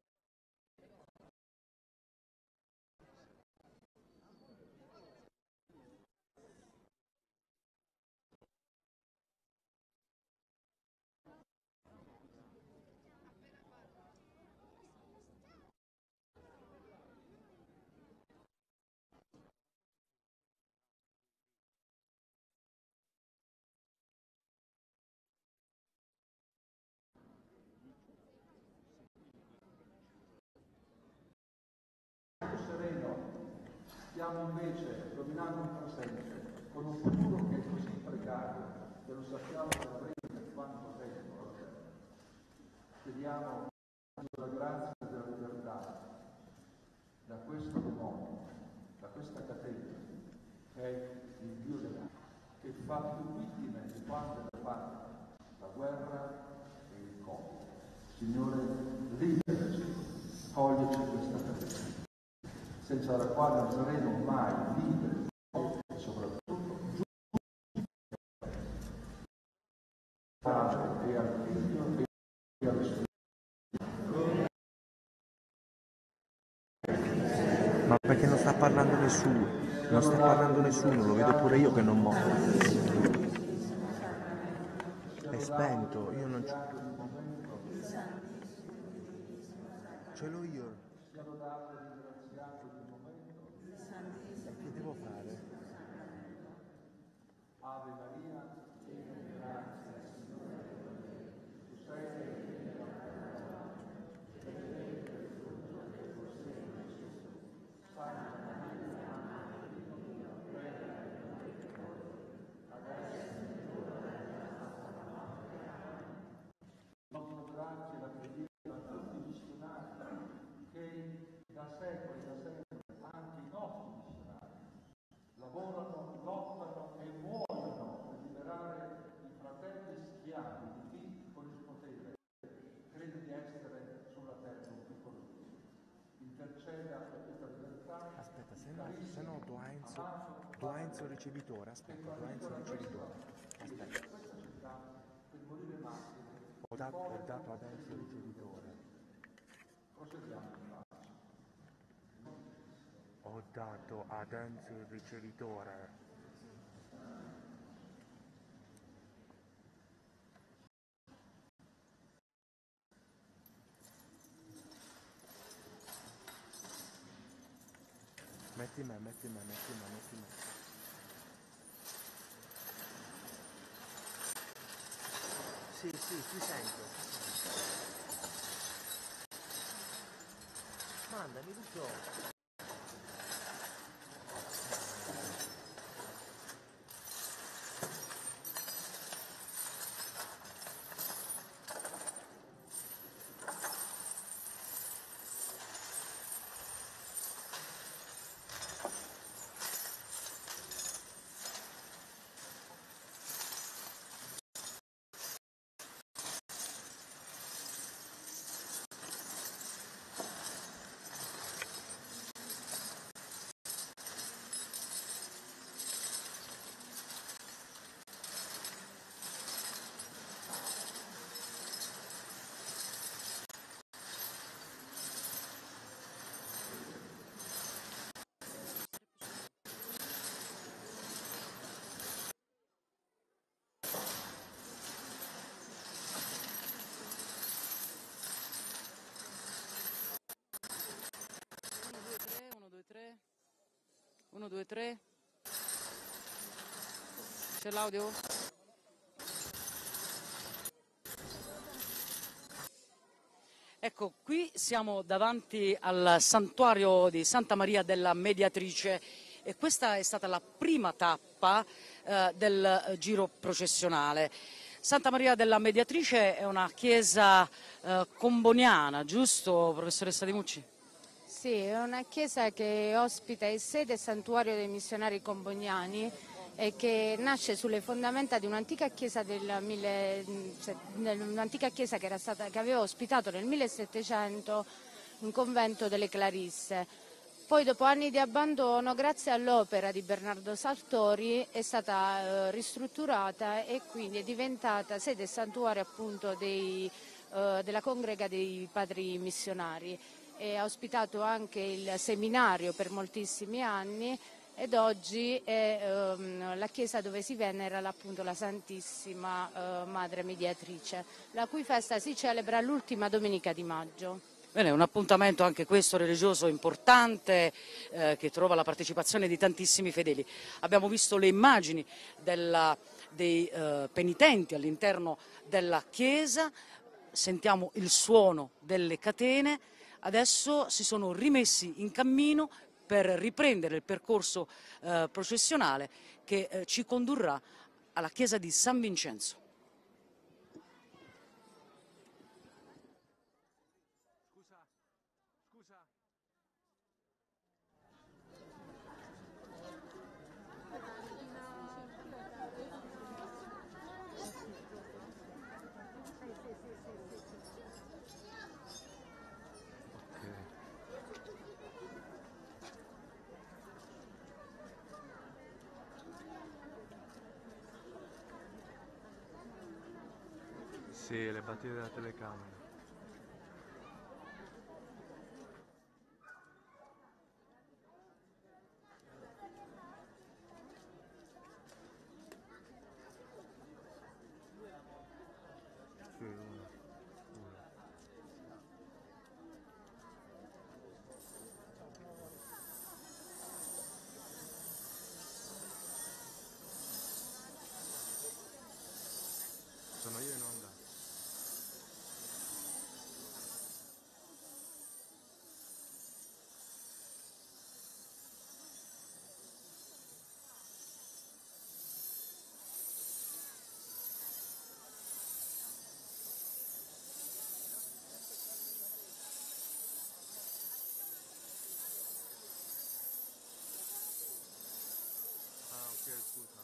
sereno, stiamo invece dominando il presente con un futuro che è così precario che lo sappiamo che avremo per quanto tempo. Chiediamo la grazia della libertà da questo demonio, da questa catena che è il Dio dell'anima, che fa più vittime di quante ne fa la guerra e il Covid. Signore, liberaci, toglieci questa catena, senza la quale non saremo mai liberi e soprattutto giusti Padre e al Figlio e allo Spirito. Ma perché non sta parlando nessuno? Non sta parlando nessuno, lo vedo pure io che non muovo. È spento, io non ce ce l'ho io. Che devo fare? Ave Maria, piena di grazia, Signore è con te. Tu sei benedetta fra le donne, benedetto è il frutto del tuo seno, Gesù. Santa Maria, Madre di Dio, prega per noi peccatori, adesso è l'ora della nostra morte. Il nostro grazie la preghiamo a tutti i missionari che da secoli e da secoli, anche i nostri missionari, lavorano, lottano e muoiono per liberare i fratelli schiavi di chi con il potere crede di essere sulla terra un piccolo Dio. Interceda per questa libertà. Aspetta, se no, se no do a Enzo, do a Enzo ricevitore, aspetta, do a Enzo ricevitore. Aspetta. Questa città per morire martire. Ho dato, ho dato ad Enzo ricevitore. Procediamo in pace. Ho dato ad Enzo il ricevitore. Metti me, metti me, metti me, metti me. Sì, sì, ti sento, ti sento. Mandami tutto. uno, due, tre. C'è l'audio? Ecco, qui siamo davanti al santuario di Santa Maria della Mediatrice e questa è stata la prima tappa eh, del giro processionale. Santa Maria della Mediatrice è una chiesa eh, comboniana, giusto, professoressa Di Mucci? Sì, è una chiesa che ospita il sede e santuario dei missionari comboniani e che nasce sulle fondamenta di un'antica chiesa, del mille, un'antica chiesa che, era stata, che aveva ospitato nel millesettecento un convento delle Clarisse. Poi dopo anni di abbandono, grazie all'opera di Bernardo Sartori, è stata eh, ristrutturata e quindi è diventata sede e santuario appunto dei eh, della Congrega dei Padri Missionari e ha ospitato anche il seminario per moltissimi anni ed oggi è ehm, la chiesa dove si venera appunto la Santissima eh, Madre Mediatrice, la cui festa si celebra l'ultima domenica di maggio. Bene, un appuntamento anche questo religioso importante eh, che trova la partecipazione di tantissimi fedeli. Abbiamo visto le immagini della, dei eh, penitenti all'interno della chiesa, sentiamo il suono delle catene, adesso si sono rimessi in cammino per riprendere il percorso eh, processionale che eh, ci condurrà alla chiesa di San Vincenzo. Sì, le battute della telecamera. Sì, una, una. Sono io in onda. Ah, ok, scusa.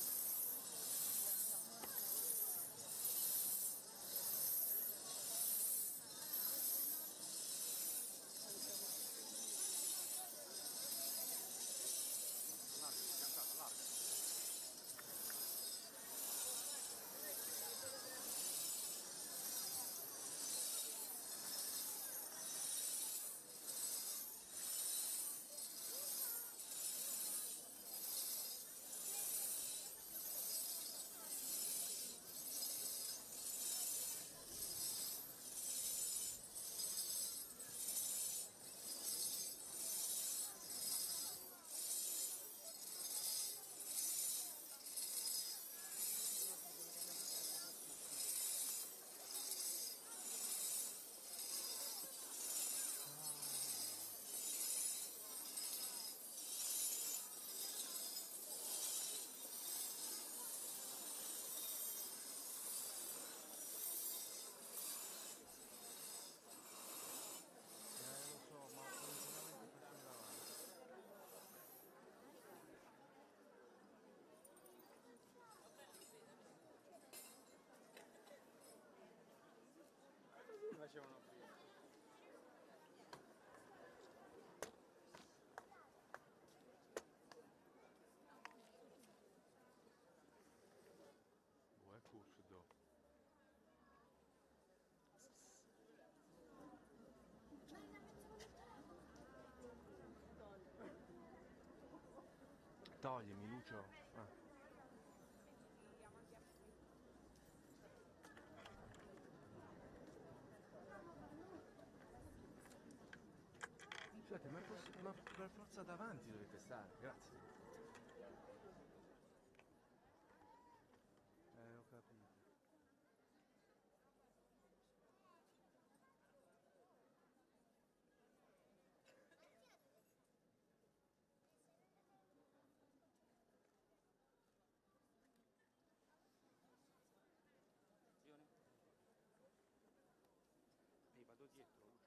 Facevano prima. Vuoi cuscido? Toglimi, Lucio. Ah. Scusate, ma, posso, ma per forza davanti dovete stare, grazie. Eh, ho capito. Ehi, vado dietro, Lucio.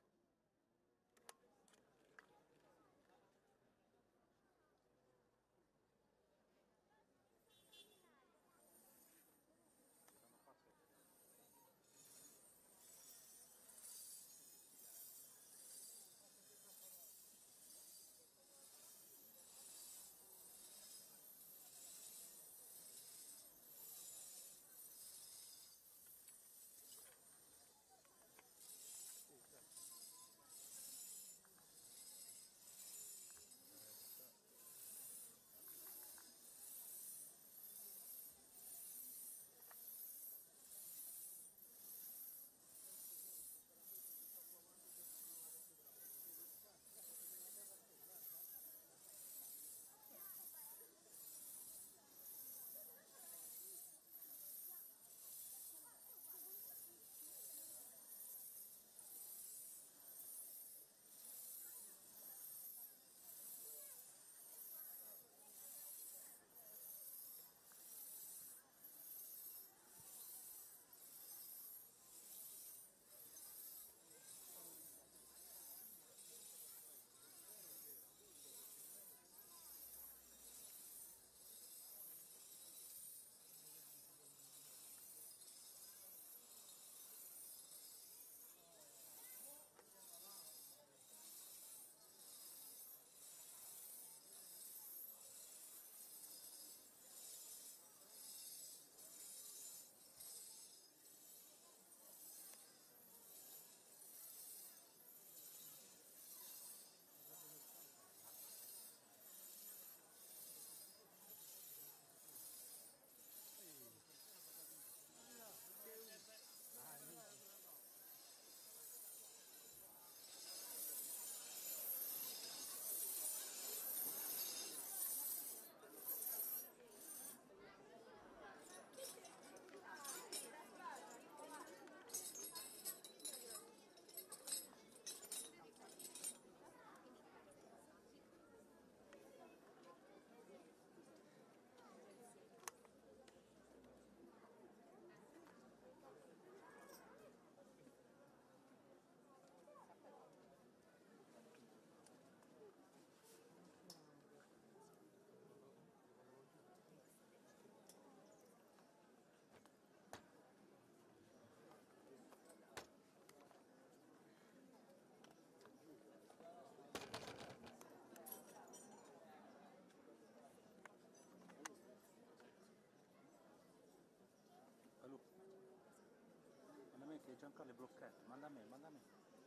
Giancarlo è bloccato, manda a me, manda a me.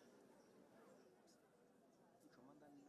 Lucio, manda a me.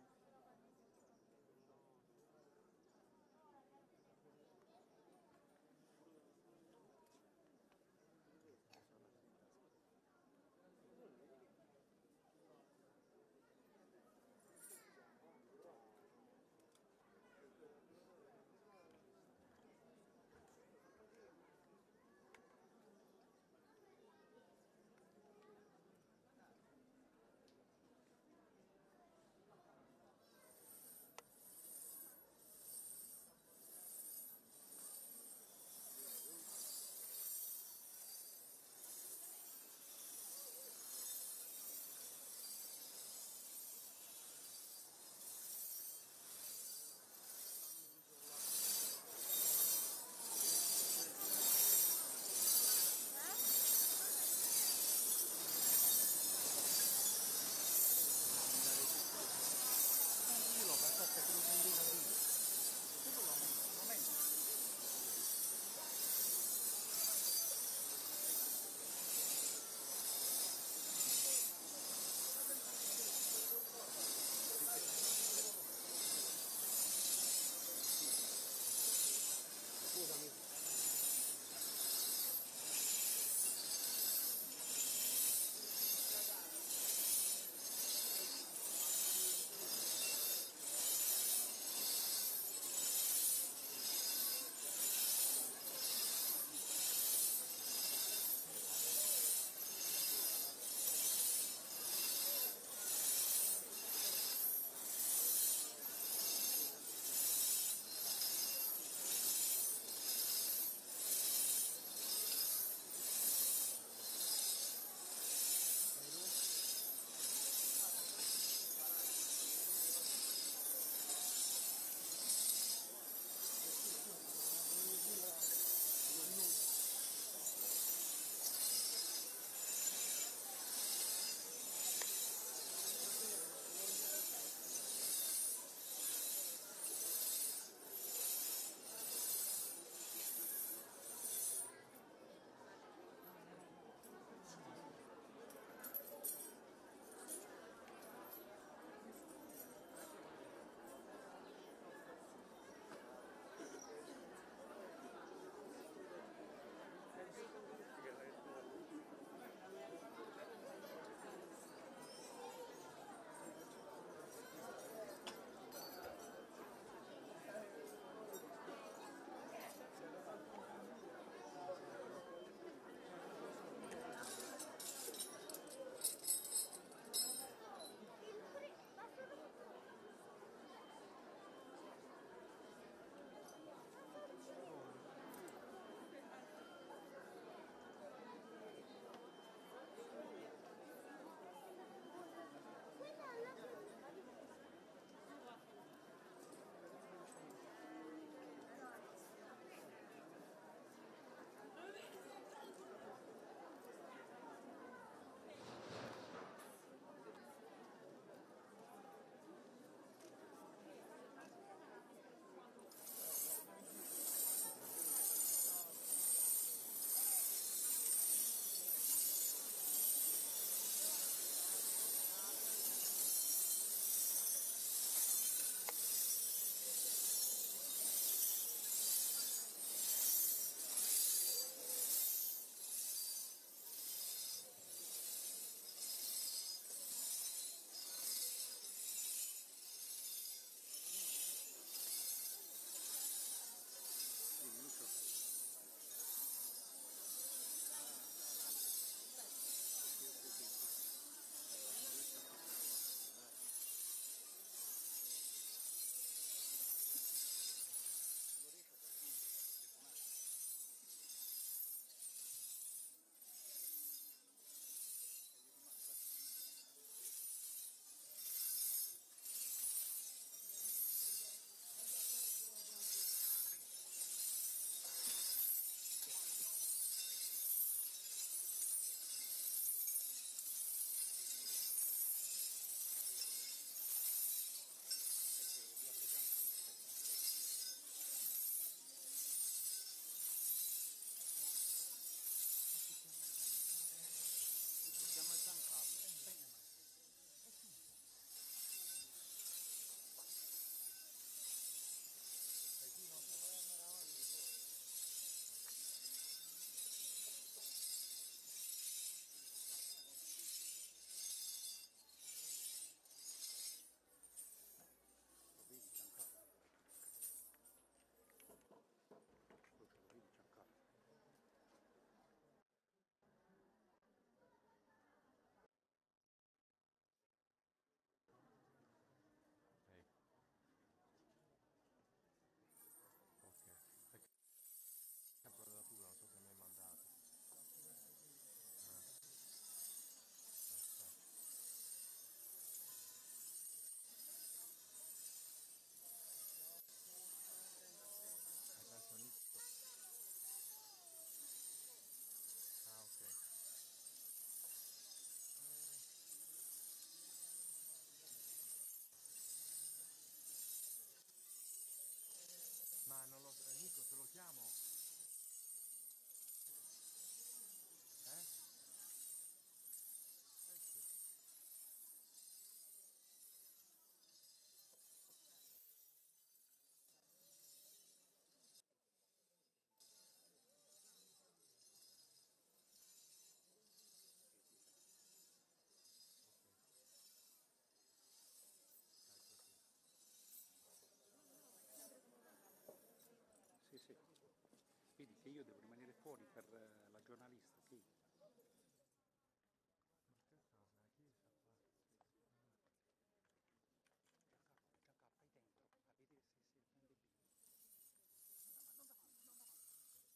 io devo rimanere fuori per eh, la giornalista, sì. Giancarlo, fai dentro, a vedere se si prende bene. Non davanti, non davanti.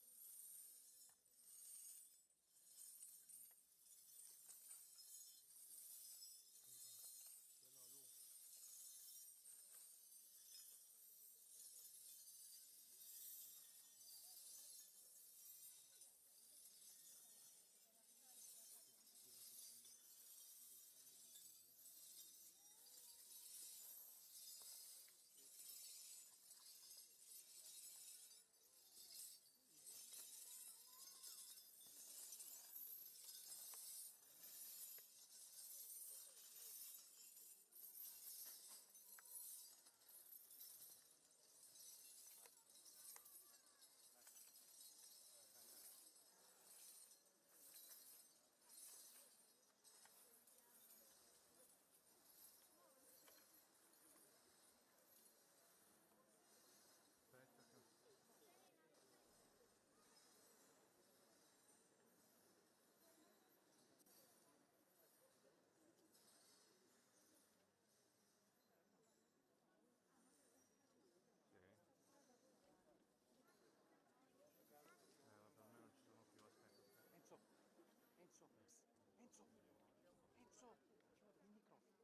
Enzo, Enzo, Enzo, Enzo, il microfono.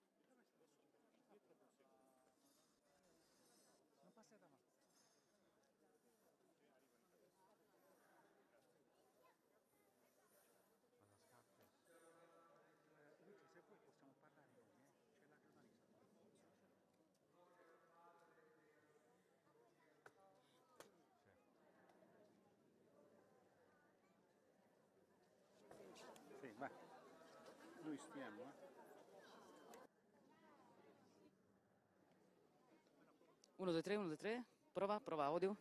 Non passa davanti. Eh, Luigi, se vuoi possiamo parlare noi, eh? C'è la giornalista. Sì, vai. Noi stiamo, eh. uno, due, tre, uno, due, tre, prova, prova audio.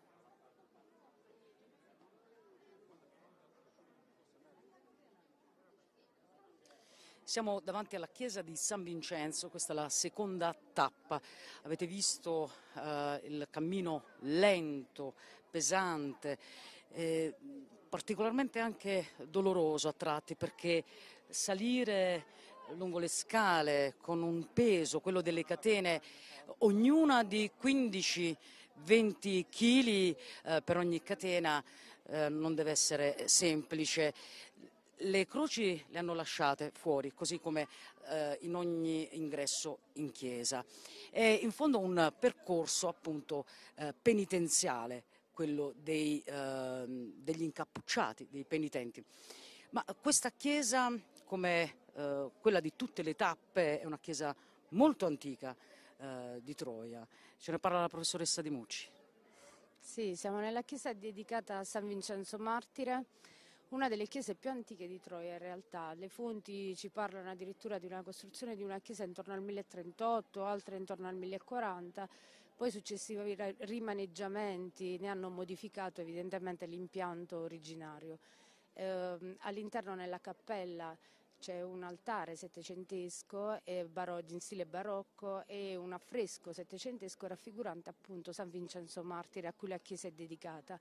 Siamo davanti alla chiesa di San Vincenzo, questa è la seconda tappa. Avete visto eh, il cammino lento, pesante, eh, particolarmente anche doloroso a tratti, perché salire lungo le scale con un peso, quello delle catene, ognuna di quindici venti chili eh, per ogni catena, eh, non deve essere semplice. Le croci le hanno lasciate fuori, così come eh, in ogni ingresso in chiesa. È in fondo un percorso appunto eh, penitenziale, quello dei, eh, degli incappucciati, dei penitenti. Ma questa chiesa, come eh, quella di tutte le tappe, è una chiesa molto antica eh, di Troia. Ce ne parla la professoressa Di Mucci. Sì, siamo nella chiesa dedicata a San Vincenzo Martire, una delle chiese più antiche di Troia in realtà. Le fonti ci parlano addirittura di una costruzione di una chiesa intorno al mille trentotto, altre intorno al mille quaranta, poi successivi rimaneggiamenti ne hanno modificato evidentemente l'impianto originario. Eh, all'interno nella cappella c'è un altare settecentesco e barocco, in stile barocco, e un affresco settecentesco raffigurante appunto San Vincenzo Martire, a cui la chiesa è dedicata.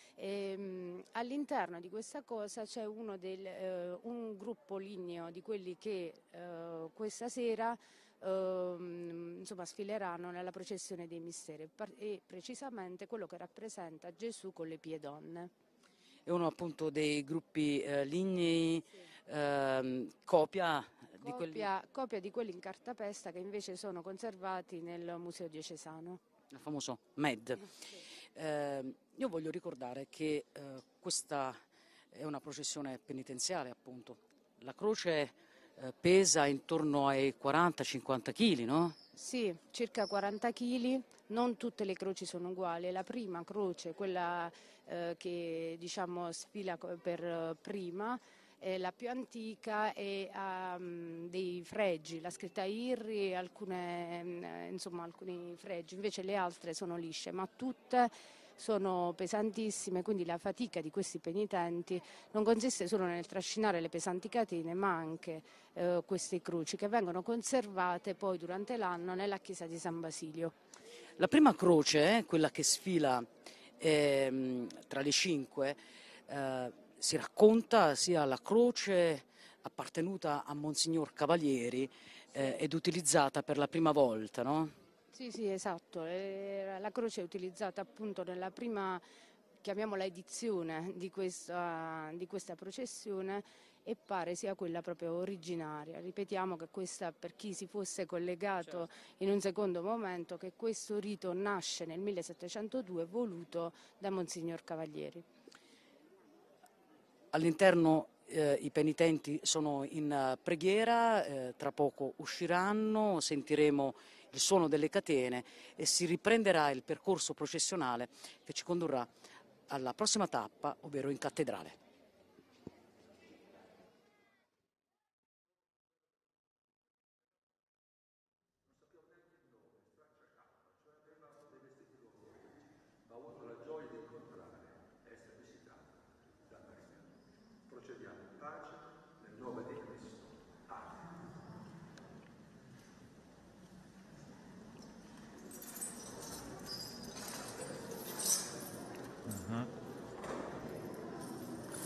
E, all'interno di questa cosa c'è uno del, eh, un gruppo ligneo di quelli che eh, questa sera eh, insomma, sfileranno nella processione dei misteri, e precisamente quello che rappresenta Gesù con le pie donne. È uno appunto dei gruppi eh, lignei, sì. eh, copia, copia, di quelli... copia di quelli in cartapesta che invece sono conservati nel Museo Diocesano. Il famoso M E D. Sì. Eh, io voglio ricordare che eh, questa è una processione penitenziale appunto. La croce eh, pesa intorno ai quaranta cinquanta chili, no? Sì, circa quaranta chili, non tutte le croci sono uguali. La prima croce, quella eh, che diciamo sfila per eh, prima, è la più antica e ha um, dei fregi, la scritta Irri, alcune, mh, insomma, alcuni fregi, invece le altre sono lisce, ma tutte sono pesantissime, quindi la fatica di questi penitenti non consiste solo nel trascinare le pesanti catene, ma anche eh, queste croci che vengono conservate poi durante l'anno nella chiesa di San Basilio. La prima croce, eh, quella che sfila ehm, tra le cinque eh, si racconta sia la croce appartenuta a Monsignor Cavalieri eh, ed utilizzata per la prima volta, no? Sì, sì, esatto. Eh, La croce è utilizzata appunto nella prima, chiamiamola edizione di questa, di questa processione, e pare sia quella proprio originaria. Ripetiamo che questa, per chi si fosse collegato in un secondo momento, che questo rito nasce nel millesettecentodue voluto da Monsignor Cavalieri. All'interno eh, i penitenti sono in eh, preghiera, eh, tra poco usciranno, sentiremo il suono delle catene e si riprenderà il percorso processionale che ci condurrà alla prossima tappa, ovvero in cattedrale. Ha avuto la gioia di incontrare e essere visitato da Maria. Procediamo in pace nel nome di Cristo. Amen. Uh-huh.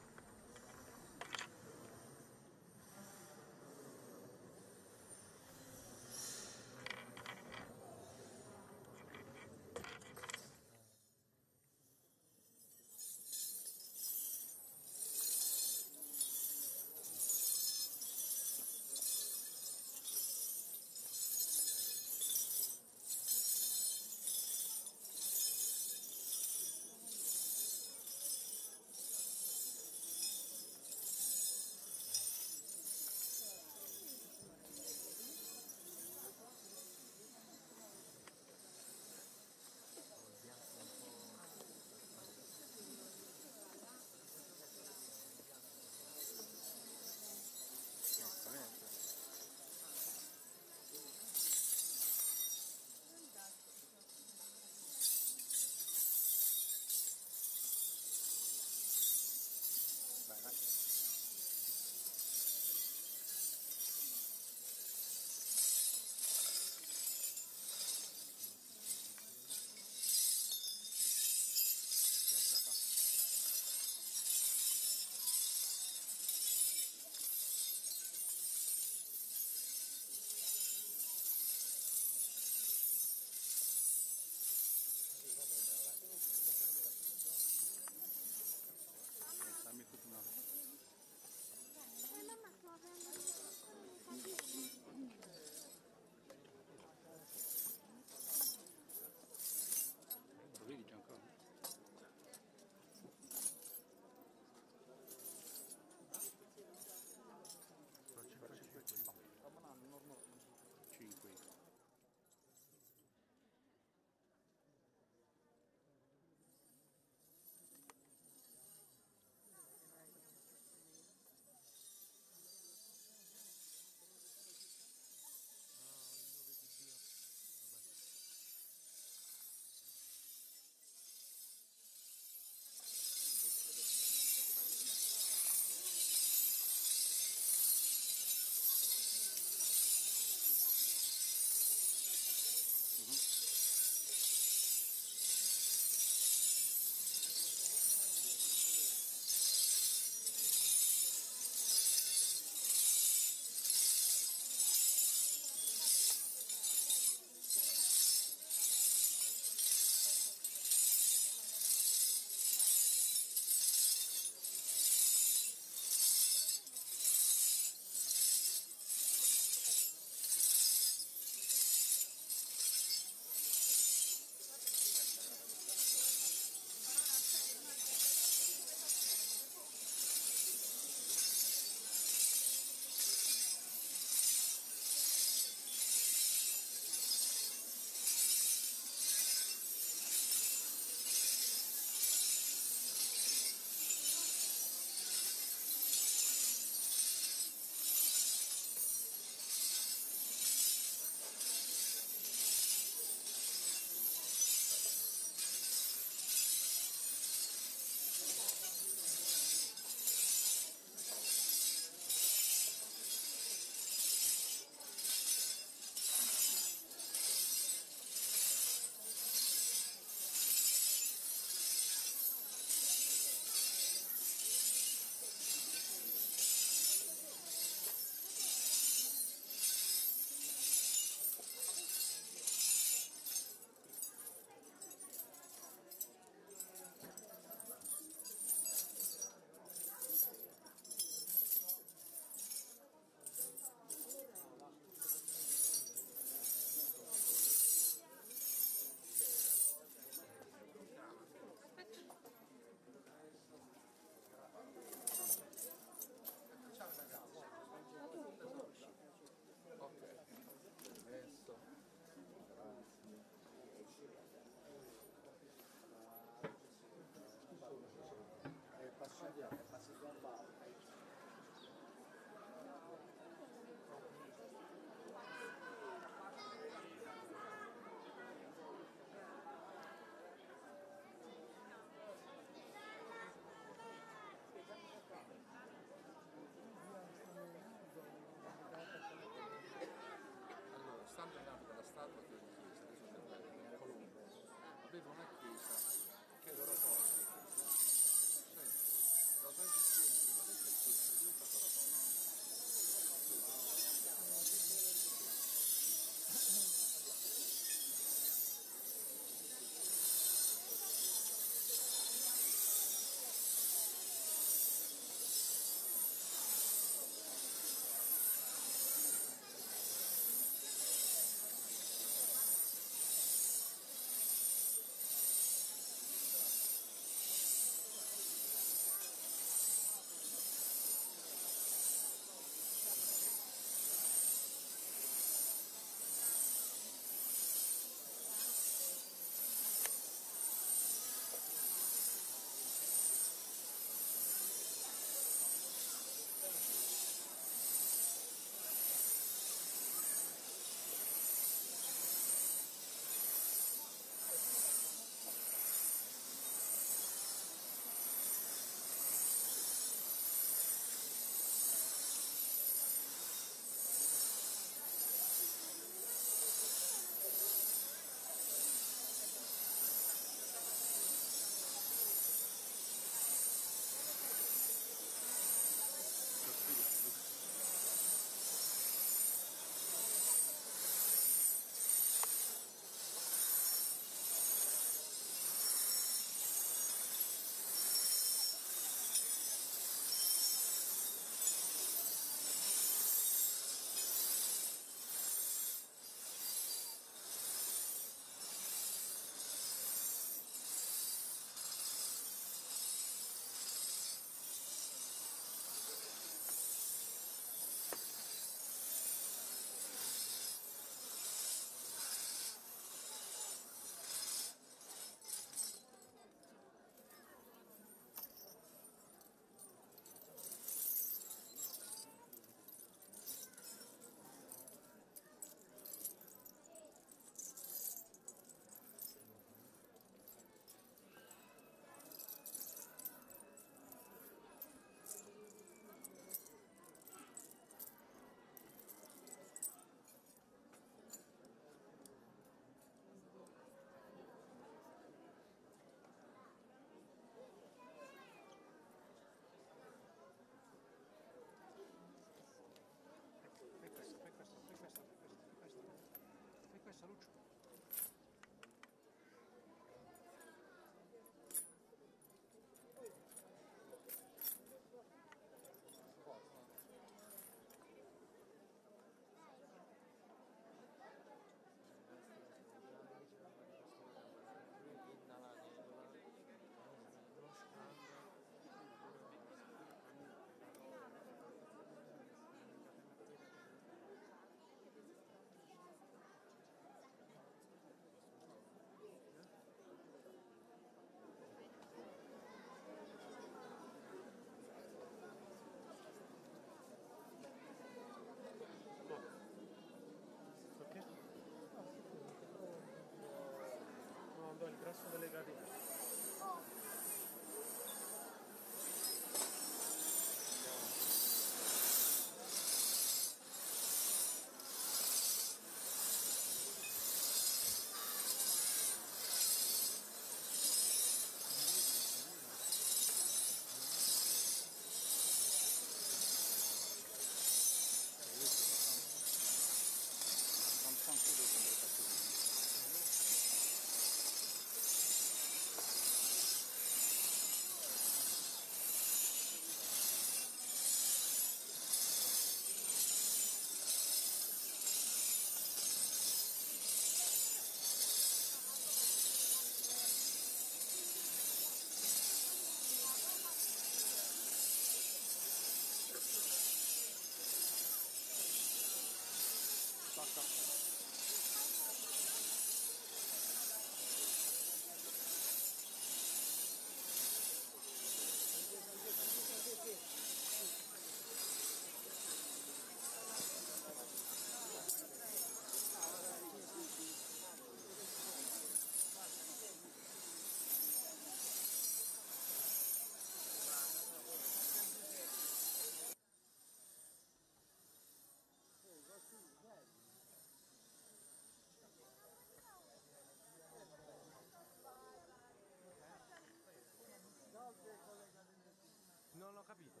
ho capito.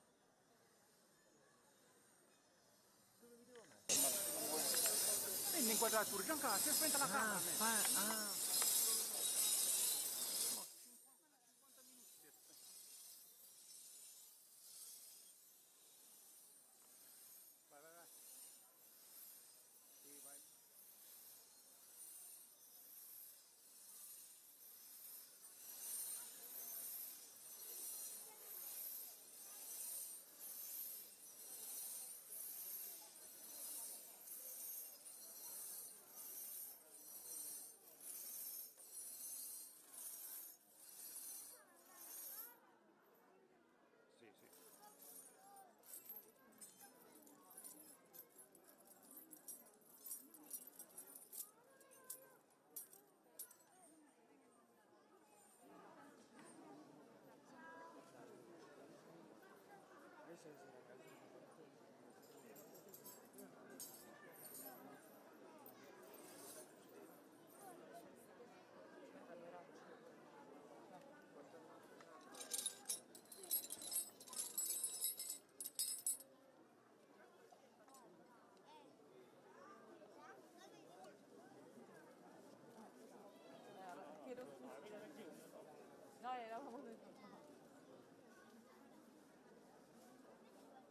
Dove mi devo mettere? Prendi inquadratura, Giancarlo, si è spenta la camera. Ah, Vai, vai, vai. Sì, vai. Sì, sì. sì, sì, ragazzi. Chiedo scusa. No, eravamo detto.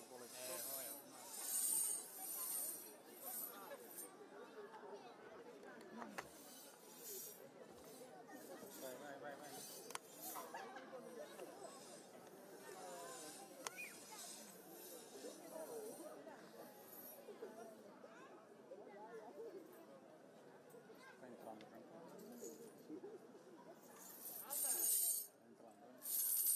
Vai, vai, vai, vai. Sta entrando, sta entrando. Sta entrando, eh.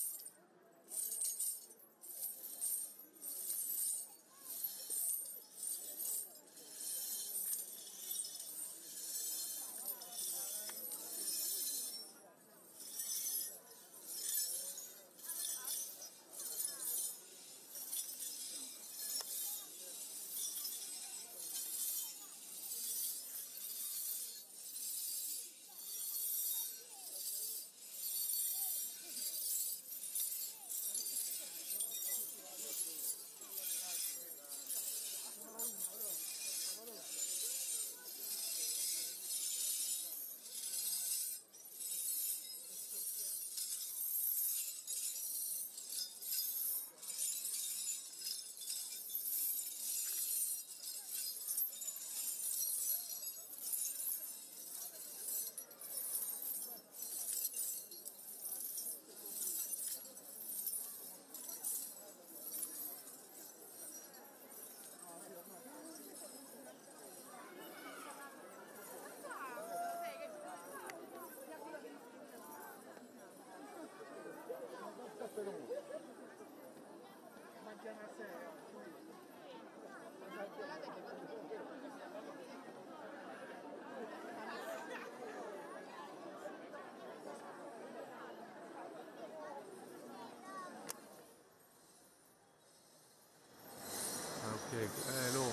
Ok, eh, lo.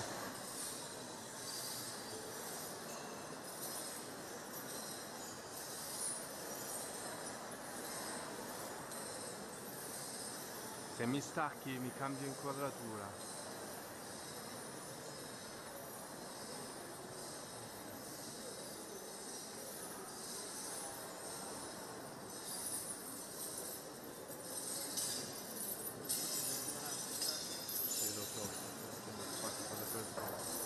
Se mi stacchi mi cambio inquadratura. Sì, lo so, sono fatti con le persone.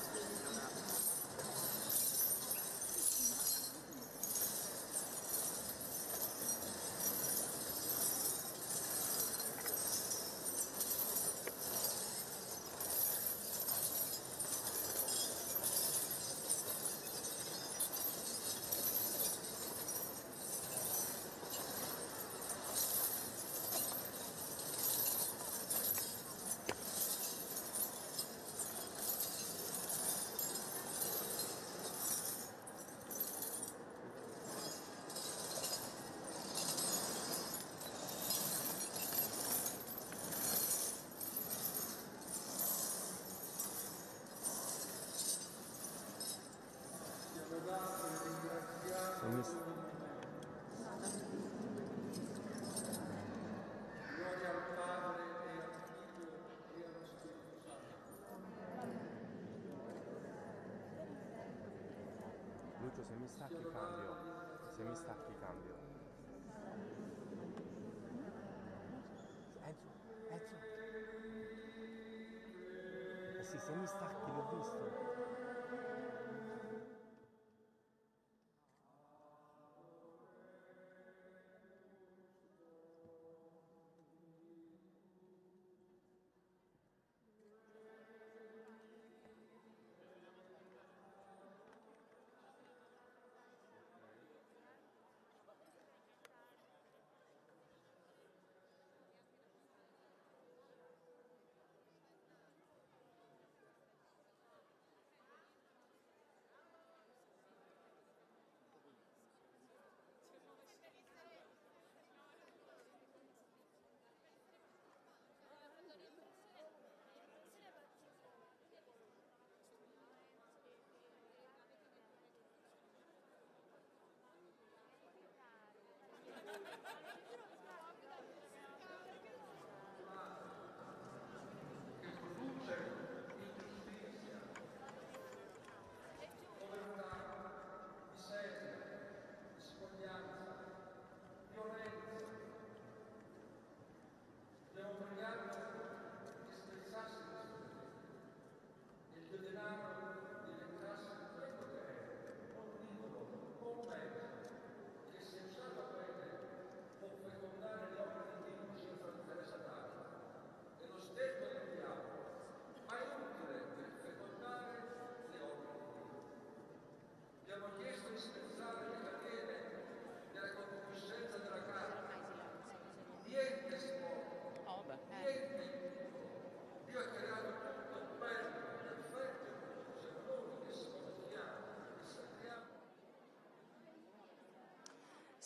Se mi st- Gloria al Padre e al Figlio e allo Spirito Santo. Lucio, se mi stacchi cambio. Se mi stacchi cambio. Enzo, Enzo. Eh sì, se mi stacchi l'ho visto.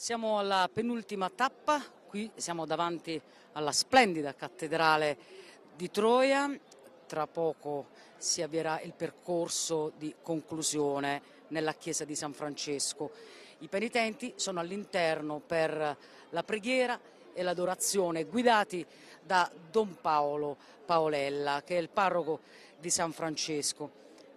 Siamo alla penultima tappa, qui siamo davanti alla splendida cattedrale di Troia, tra poco si avvierà il percorso di conclusione nella chiesa di San Francesco. I penitenti sono all'interno per la preghiera e l'adorazione, guidati da Don Paolo Paolella, che è il parroco di San Francesco.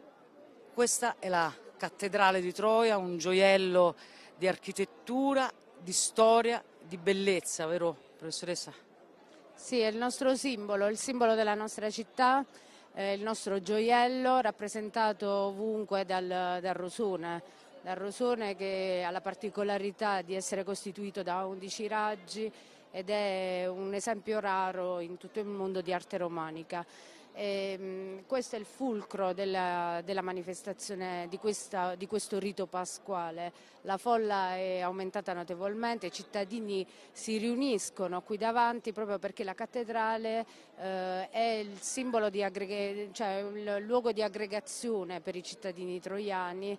Questa è la cattedrale di Troia, un gioiello di architettura, di storia, di bellezza, vero professoressa? Sì, è il nostro simbolo, il simbolo della nostra città, eh, il nostro gioiello rappresentato ovunque dal, dal rosone, dal rosone che ha la particolarità di essere costituito da undici raggi ed è un esempio raro in tutto il mondo di arte romanica. E, mh, questo è il fulcro della, della manifestazione di, questa, di questo rito pasquale. La folla è aumentata notevolmente, i cittadini si riuniscono qui davanti proprio perché la cattedrale eh, è il simbolo di aggrega- cioè il luogo di aggregazione per i cittadini troiani,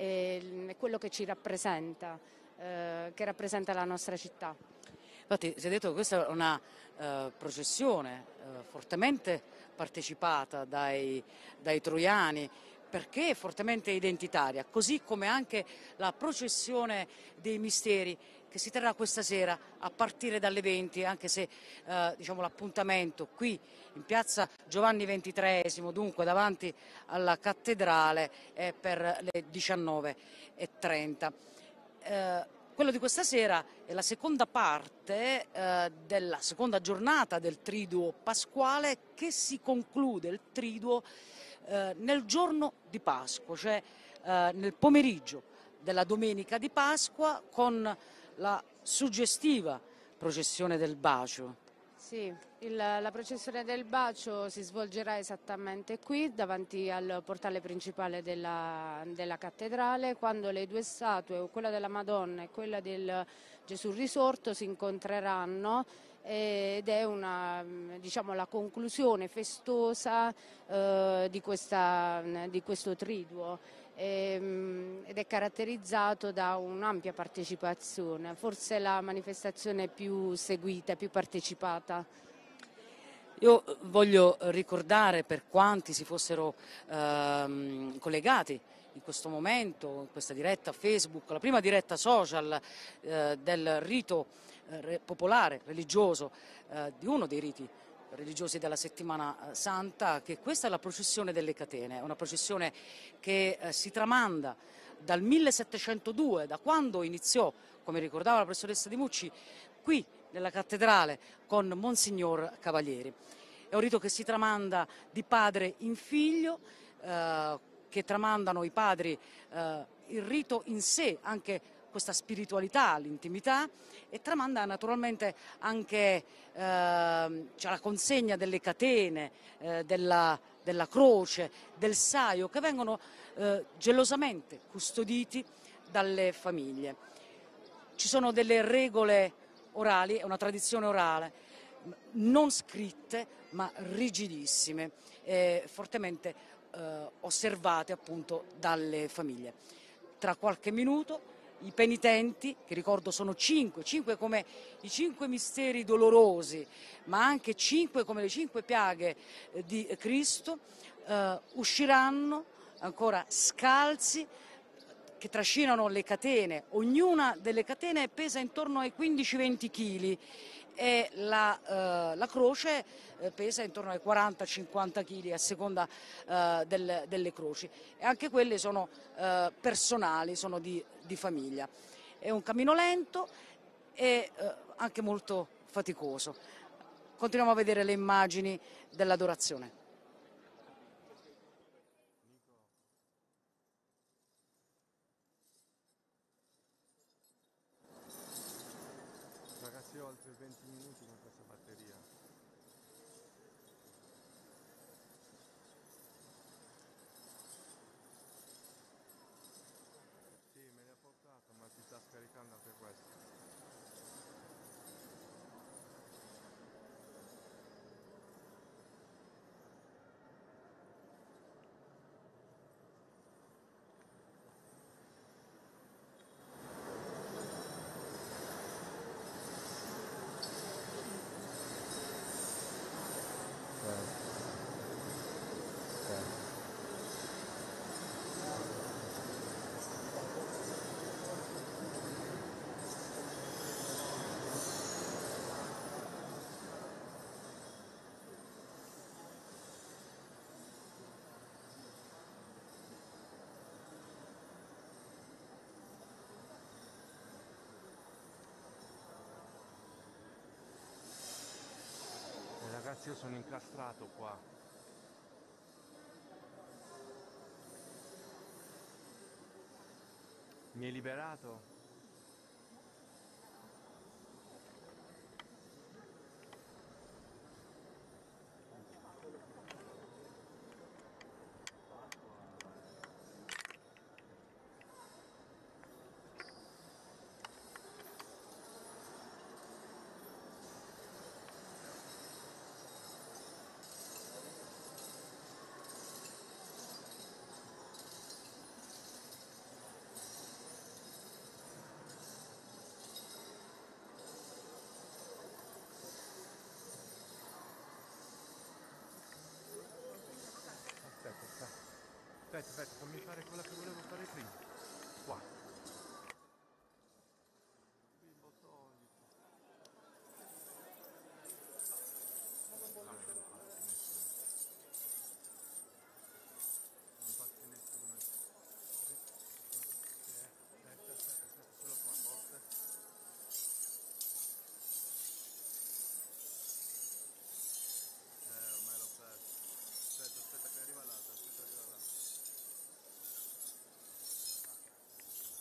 è quello che ci rappresenta, eh, che rappresenta la nostra città. Infatti si è detto che questa è una eh, processione eh, fortemente partecipata dai, dai troiani, perché è fortemente identitaria, così come anche la processione dei misteri che si terrà questa sera a partire dalle venti, anche se eh, diciamo, l'appuntamento qui in piazza Giovanni ventitreesimo, dunque davanti alla cattedrale, è per le diciannove e trenta. Eh, Quello di questa sera è la seconda parte eh, della seconda giornata del Triduo Pasquale, che si conclude il Triduo eh, nel giorno di Pasqua, cioè eh, nel pomeriggio della domenica di Pasqua, con la suggestiva processione del Bacio. Sì, il, la processione del Bacio si svolgerà esattamente qui, davanti al portale principale della, della cattedrale, quando le due statue, quella della Madonna e quella del Gesù risorto, si incontreranno ed è una, diciamo, la conclusione festosa eh, di, questa, di questo triduo. Ed è caratterizzato da un'ampia partecipazione, forse la manifestazione più seguita, più partecipata. Io voglio ricordare, per quanti si fossero ehm, collegati in questo momento, in questa diretta Facebook, la prima diretta social eh, del rito eh, popolare, religioso, eh, di uno dei riti religiosi della settimana santa, che questa è la processione delle catene, una processione che eh, si tramanda dal millesettecentodue, da quando iniziò, come ricordava la professoressa Di Mucci, qui nella cattedrale con Monsignor Cavalieri. È un rito che si tramanda di padre in figlio, eh, che tramandano i padri eh, il rito in sé, anche questa spiritualità, l'intimità, e tramanda naturalmente anche eh, cioè la consegna delle catene, eh, della, della croce, del saio, che vengono eh, gelosamente custoditi dalle famiglie. Ci sono delle regole orali, è una tradizione orale, non scritte ma rigidissime, eh, fortemente eh, osservate appunto dalle famiglie. Tra qualche minuto i penitenti, che ricordo sono cinque, cinque come i cinque misteri dolorosi, ma anche cinque come le cinque piaghe eh, di Cristo, eh, usciranno ancora scalzi, che trascinano le catene. Ognuna delle catene pesa intorno ai quindici venti chili e la, eh, la croce eh, pesa intorno ai quaranta cinquanta chili a seconda eh, del, delle croci, e anche quelle sono eh, personali, sono di, di famiglia. È un cammino lento e eh, anche molto faticoso. Continuiamo a vedere le immagini dell'adorazione. Ragazzi, ho altri venti minuti con questa batteria. Sì, me l'ha portato, ma si sta scaricando anche questo. Ragazzi, io sono incastrato qua. Mi hai liberato? Aspetta, aspetta. Aspetta, aspetta, fammi fare quella che volevo fare prima. Qua. Bimbo solito. Non passi nessuno. Non passi nessuno. Aspetta, aspetta, aspetta, solo qua, forse. Eh, ormai l'ho perso. Aspetta, aspetta che arriva l'altro, aspetta che arriva l'altro.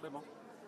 Bemo?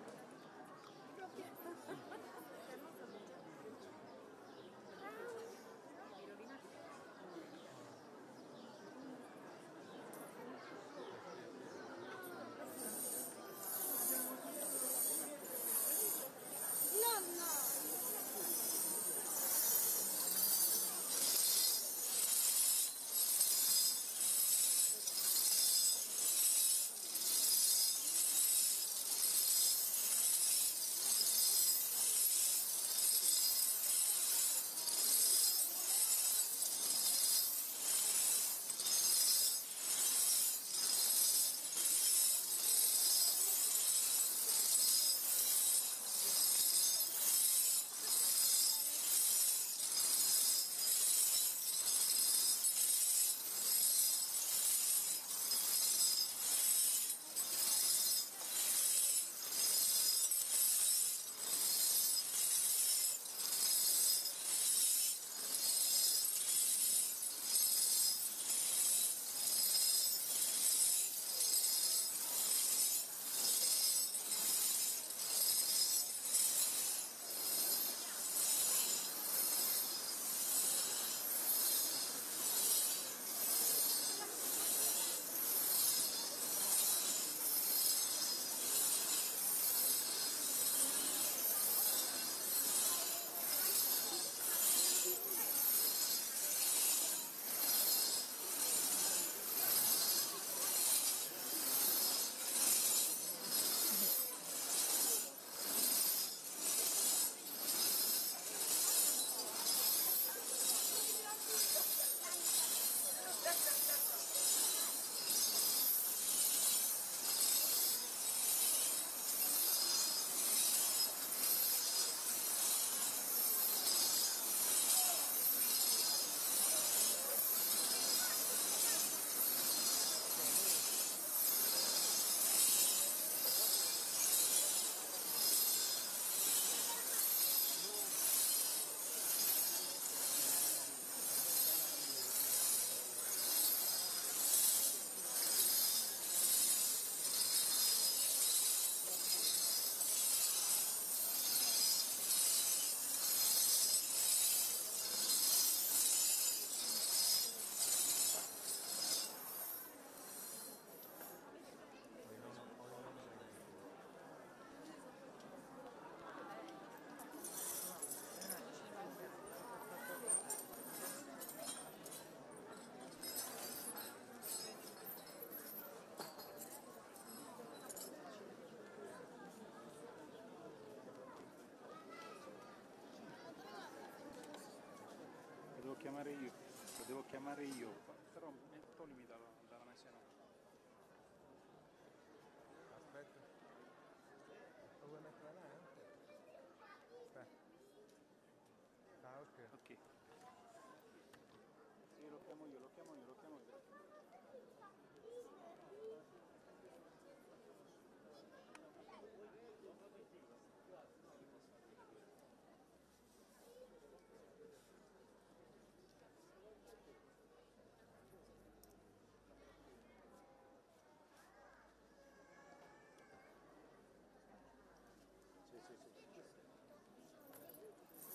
Devo chiamare io, lo devo chiamare io, però toglimi dalla, dalla messa in atto. Aspetta. Lo vuoi mettere avanti? Aspetta. Ah, ok. Ok. Sì, lo chiamo io, lo chiamo io, lo chiamo io. Sì, sì, sì.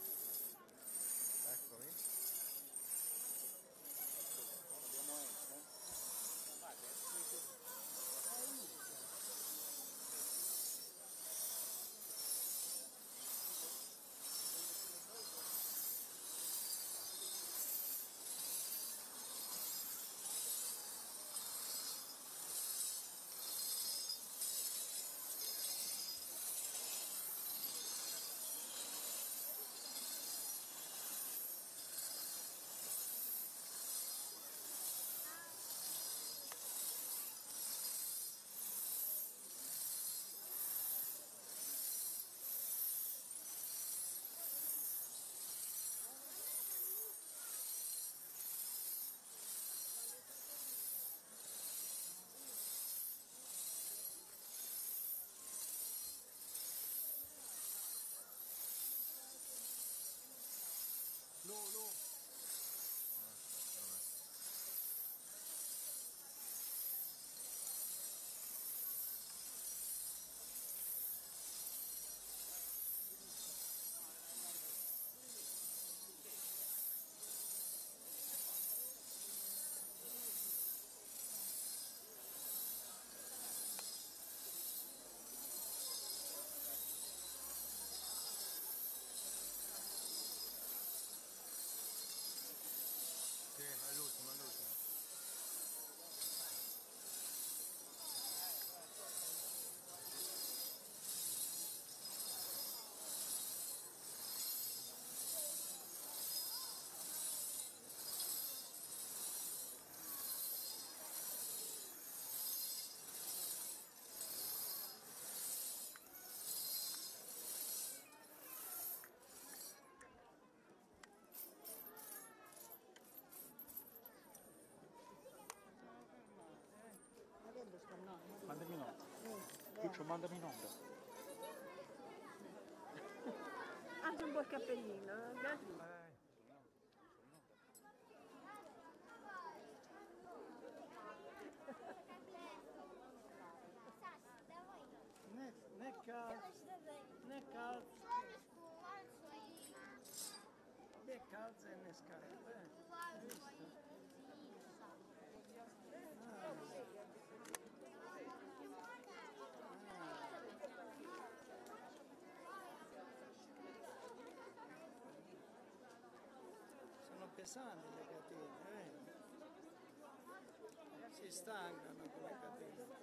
Eccomi. Abbiamo Enzo. Lucio, mandami in onda. Anche un po' il cappellino, eh? Grazie. Ne, ne calz, ne calz, ne calz e ne scarpe. Sono pesanti le catene, eh? Si stancano con le catene.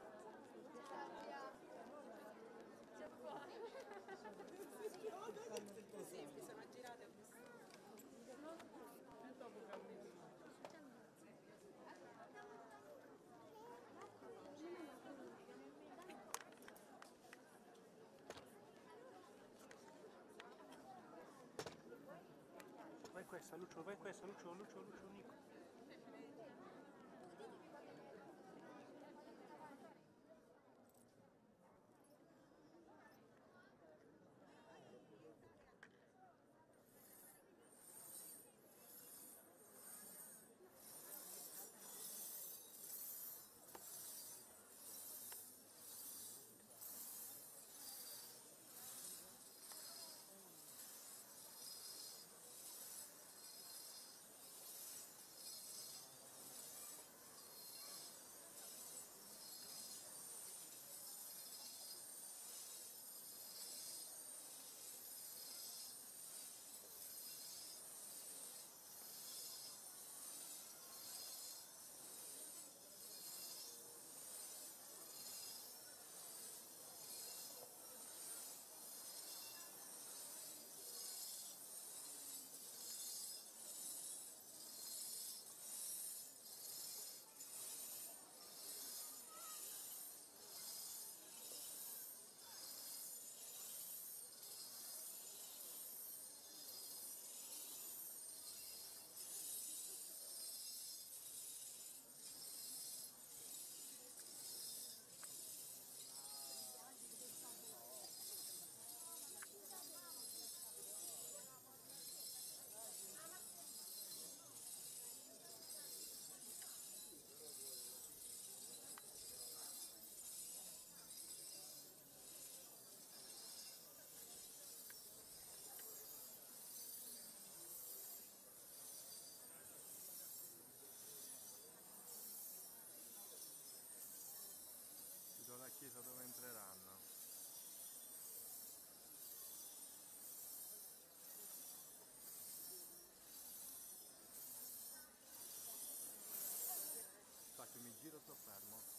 Sì, mi sono girate e dopo cammino. Vai questa, Lucio, vai questa, Lucio, Lucio, Lucio, Nico. Ti do la chiesa dove entreranno. Infatti mi giro, sto fermo.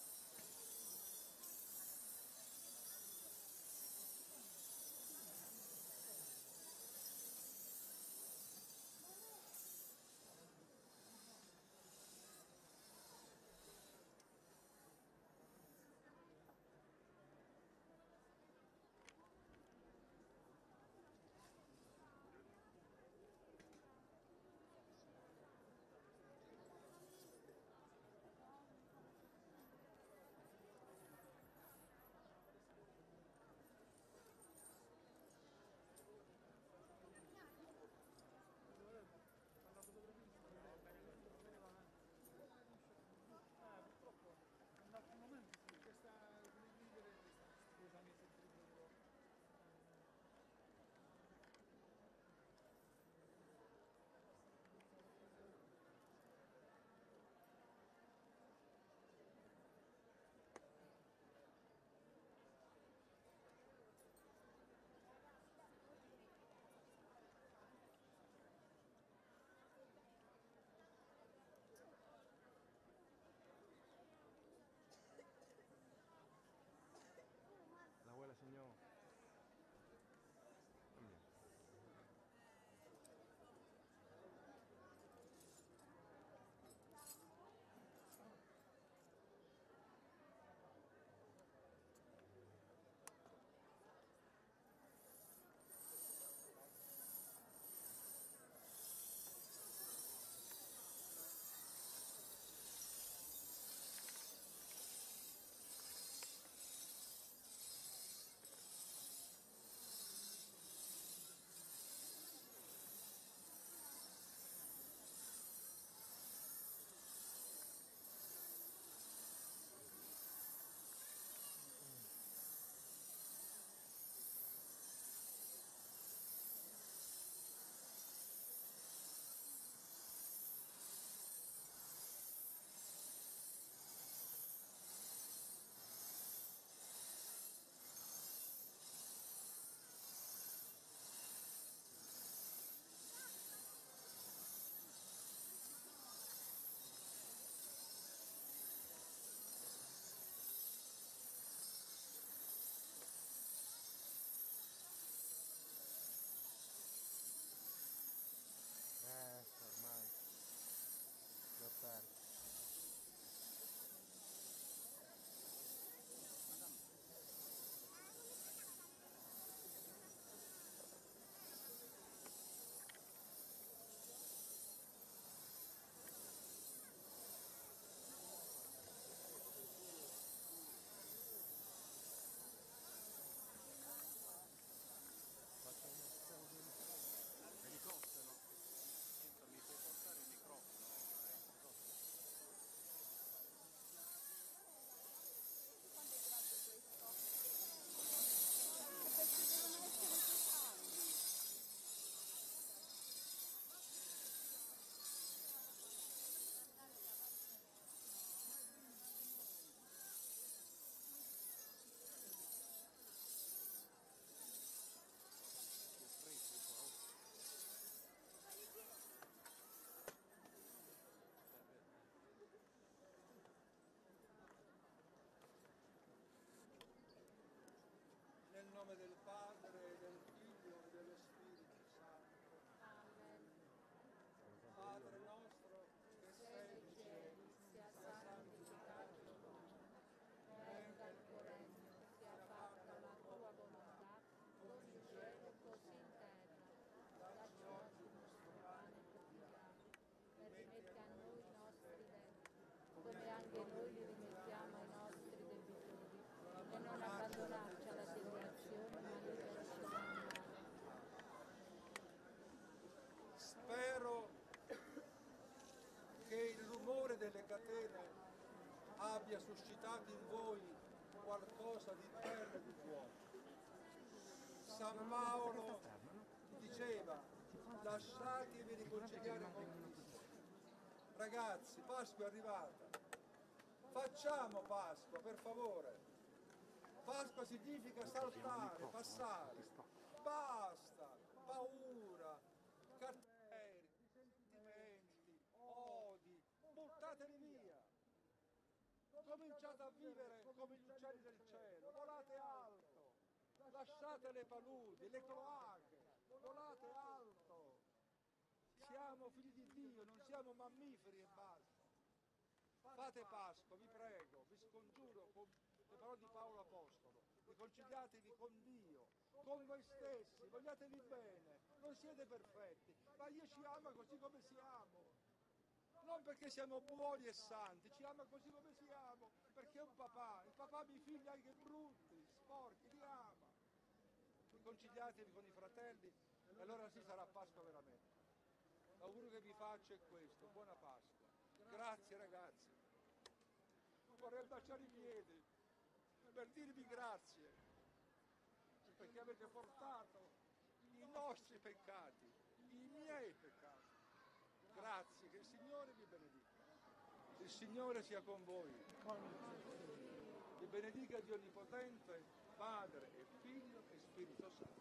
abbia suscitato in voi qualcosa di bello e di buono. San Paolo diceva: lasciatevi riconciliare con Cristo. Ragazzi, Pasqua è arrivata. Facciamo Pasqua, per favore. Pasqua significa saltare, passare. Basta, paura, cattiveria, sentimenti, odi, buttateli via. Cominciate a vivere come gli uccelli del cielo, volate alto, lasciate le paludi, le cloache, volate alto. Siamo figli di Dio, non siamo mammiferi e basta. Fate Pasqua, vi prego, vi scongiuro con le parole di Paolo Apostolo. Riconciliatevi con Dio, con voi stessi, vogliatevi bene, non siete perfetti, ma Dio ci ama così come siamo. Non perché siamo buoni e santi, ci ama così come siamo, perché è un papà, il papà ha i figli anche brutti, sporchi, li ama. Riconciliatevi con i fratelli e allora sì sarà Pasqua veramente. L'augurio che vi faccio è questo, buona Pasqua. Grazie ragazzi. Vorrei baciare i piedi per dirvi grazie, perché avete portato i nostri peccati, i miei peccati. Grazie, che il Signore vi benedica. Il Signore sia con voi. Vi benedica Dio Onnipotente, Padre e Figlio e Spirito Santo.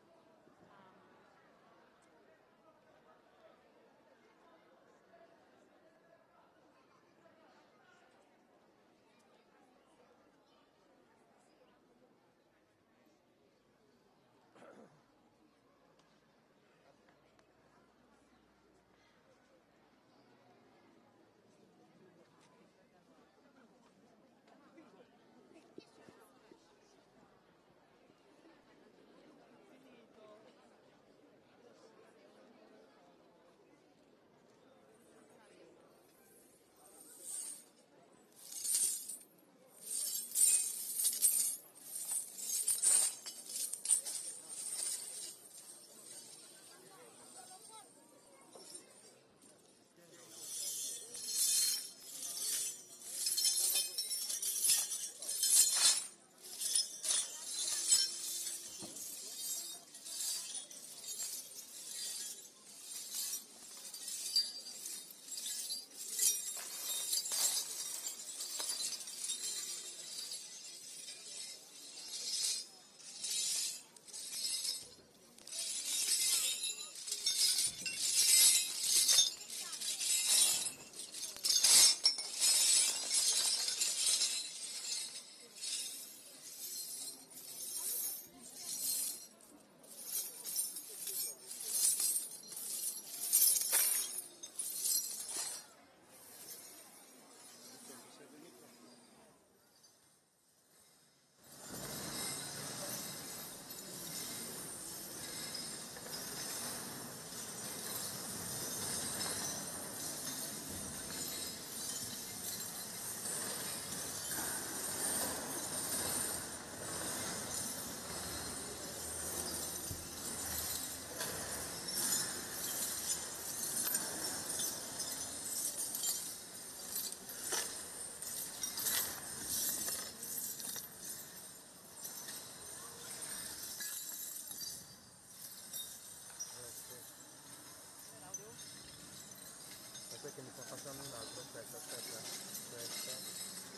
Aspetta che mi sta passando un altro, aspetta, aspetta, aspetta.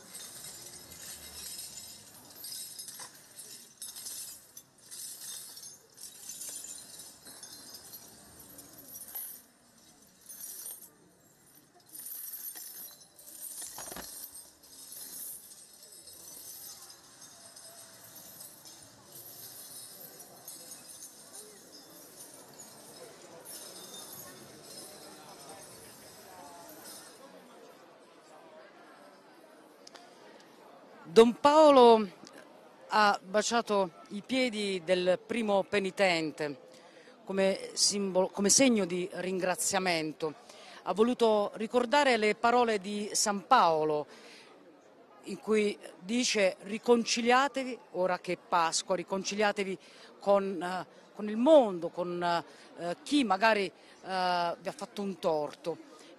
Don Paolo ha baciato i piedi del primo penitente come, simbolo, come segno di ringraziamento. Ha voluto ricordare le parole di San Paolo in cui dice: riconciliatevi ora che è Pasqua, riconciliatevi con, uh, con il mondo, con uh, chi magari uh, vi ha fatto un torto.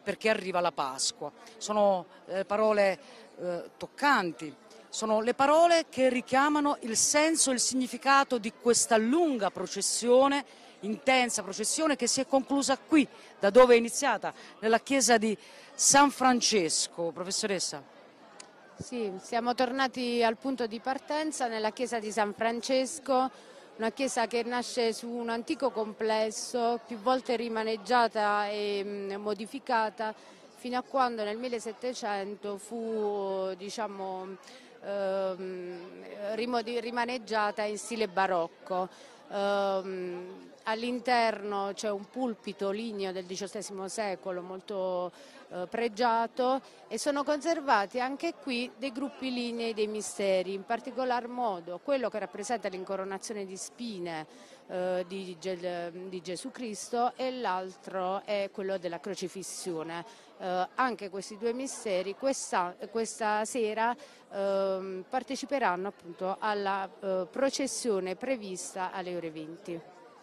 perché arriva la Pasqua. Sono eh, parole eh, toccanti, sono le parole che richiamano il senso e il significato di questa lunga processione, intensa processione che si è conclusa qui, da dove è iniziata, nella chiesa di San Francesco. Professoressa? Sì, siamo tornati al punto di partenza nella chiesa di San Francesco, una chiesa che nasce su un antico complesso, più volte rimaneggiata e mh, modificata, fino a quando nel millesettecento fu, diciamo, ehm, rimaneggiata in stile barocco. Ehm, all'interno c'è un pulpito ligneo del diciottesimo secolo molto eh, pregiato, e sono conservati anche qui dei gruppi lignei dei misteri, in particolar modo quello che rappresenta l'incoronazione di spine eh, di, di Gesù Cristo, e l'altro è quello della crocifissione. Eh, anche questi due misteri questa, questa sera eh, parteciperanno appunto alla eh, processione prevista alle ore venti.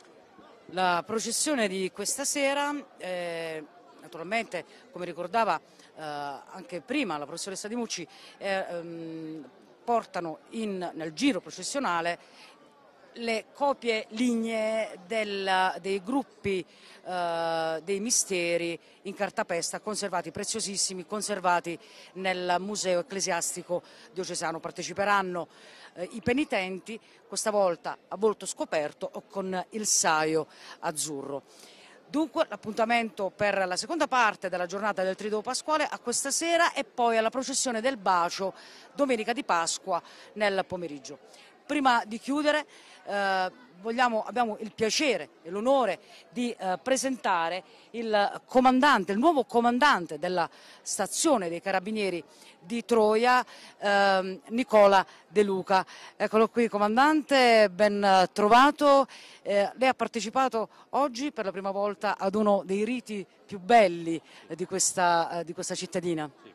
La processione di questa sera, eh, naturalmente, come ricordava eh, anche prima la professoressa Di Mucci, eh, ehm, portano in, nel giro processionale le copie lignee del, dei gruppi eh, dei misteri in cartapesta, conservati, preziosissimi, conservati nel Museo Ecclesiastico Diocesano. Parteciperanno eh, i penitenti, questa volta a volto scoperto o con il saio azzurro. Dunque l'appuntamento per la seconda parte della giornata del Triduo Pasquale a questa sera, e poi alla processione del Bacio domenica di Pasqua nel pomeriggio. Prima di chiudere eh, vogliamo, abbiamo il piacere e l'onore di eh, presentare il comandante, il nuovo comandante della stazione dei Carabinieri di Troia, eh, Nicola De Luca. Eccolo qui, comandante, ben trovato. Eh, lei ha partecipato oggi per la prima volta ad uno dei riti più belli eh, di, questa, eh, di questa cittadina. Sì.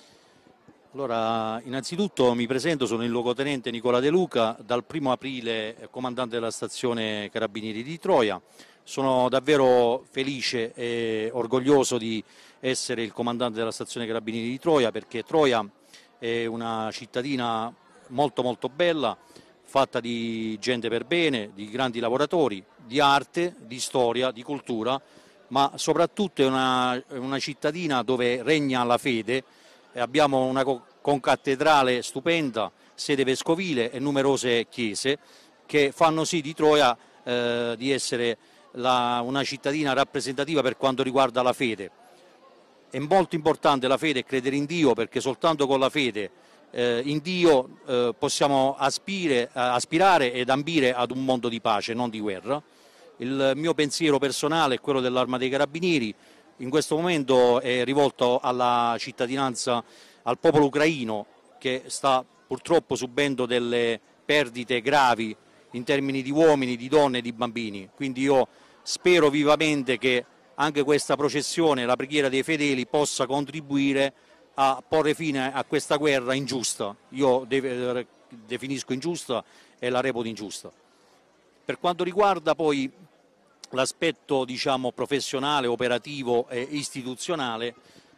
Allora, innanzitutto mi presento, sono il luogotenente Nicola De Luca, dal primo aprile comandante della stazione Carabinieri di Troia. Sono davvero felice e orgoglioso di essere il comandante della stazione Carabinieri di Troia, perché Troia è una cittadina molto molto bella, fatta di gente per bene, di grandi lavoratori, di arte, di storia, di cultura, ma soprattutto è una, è una cittadina dove regna la fede. Abbiamo una concattedrale stupenda, sede vescovile e numerose chiese che fanno sì di Troia eh, di essere la, una cittadina rappresentativa per quanto riguarda la fede. È molto importante la fede e credere in Dio, perché soltanto con la fede eh, in Dio eh, possiamo aspire, aspirare ed ambire ad un mondo di pace, non di guerra. Il mio pensiero personale è quello dell'Arma dei Carabinieri. In questo momento è rivolto alla cittadinanza, al popolo ucraino, che sta purtroppo subendo delle perdite gravi in termini di uomini, di donne e di bambini. Quindi io spero vivamente che anche questa processione, la preghiera dei fedeli, possa contribuire a porre fine a questa guerra ingiusta. Io de- definisco ingiusta e la reputo ingiusta. Per quanto riguarda poi l'aspetto, diciamo, professionale, operativo e istituzionale,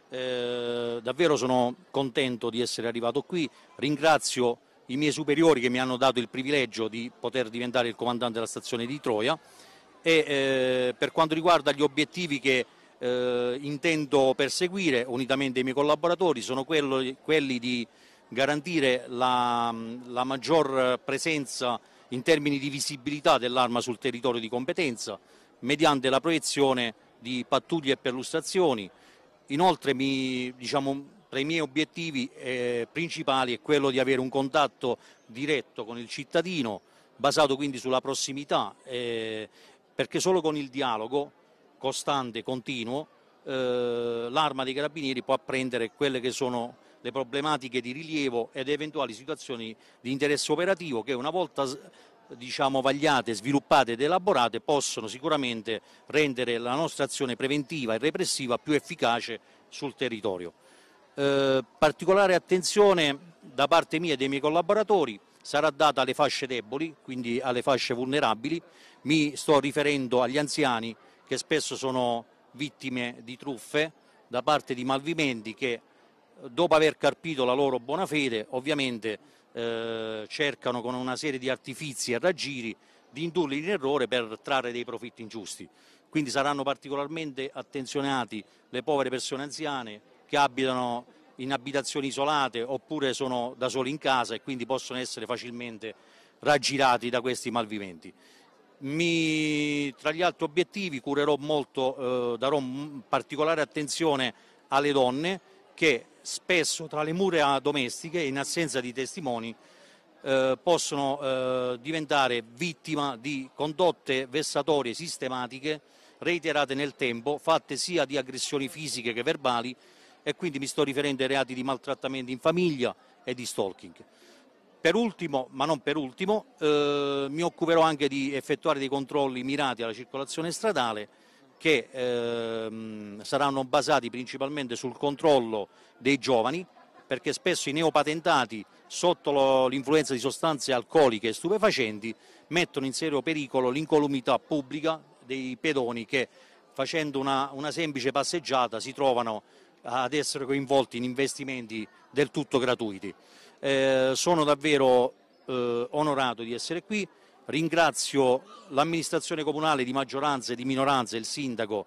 eh, davvero sono contento di essere arrivato qui. Ringrazio i miei superiori che mi hanno dato il privilegio di poter diventare il comandante della stazione di Troia, e eh, per quanto riguarda gli obiettivi che eh, intendo perseguire unitamente ai miei collaboratori, sono quello, quelli di garantire la, la maggior presenza in termini di visibilità dell'arma sul territorio di competenza, mediante la proiezione di pattuglie e perlustrazioni. Inoltre, mi, diciamo, tra i miei obiettivi eh, principali è quello di avere un contatto diretto con il cittadino, basato quindi sulla prossimità, eh, perché solo con il dialogo costante, continuo, eh, l'Arma dei Carabinieri può apprendere quelle che sono le problematiche di rilievo ed eventuali situazioni di interesse operativo che, una volta diciamo vagliate, sviluppate ed elaborate, possono sicuramente rendere la nostra azione preventiva e repressiva più efficace sul territorio. Eh, particolare attenzione da parte mia e dei miei collaboratori sarà data alle fasce deboli, quindi alle fasce vulnerabili. Mi sto riferendo agli anziani, che spesso sono vittime di truffe, da parte di malviventi che, dopo aver carpito la loro buona fede, ovviamente eh, cercano con una serie di artifizi e raggiri di indurli in errore per trarre dei profitti ingiusti. Quindi saranno particolarmente attenzionati le povere persone anziane che abitano in abitazioni isolate oppure sono da soli in casa e quindi possono essere facilmente raggirati da questi malviventi. Mi, tra gli altri obiettivi curerò molto, eh, darò particolare attenzione alle donne che spesso tra le mura domestiche, in assenza di testimoni, eh, possono eh, diventare vittima di condotte vessatorie sistematiche, reiterate nel tempo, fatte sia di aggressioni fisiche che verbali, e quindi mi sto riferendo ai reati di maltrattamento in famiglia e di stalking. Per ultimo, ma non per ultimo, eh, mi occuperò anche di effettuare dei controlli mirati alla circolazione stradale che eh, saranno basati principalmente sul controllo dei giovani, perché spesso i neopatentati sotto l'influenza di sostanze alcoliche e stupefacenti mettono in serio pericolo l'incolumità pubblica dei pedoni che, facendo una, una semplice passeggiata, si trovano ad essere coinvolti in investimenti del tutto gratuiti. Eh, sono davvero eh, onorato di essere qui, ringrazio l'amministrazione comunale di maggioranza e di minoranza, il sindaco,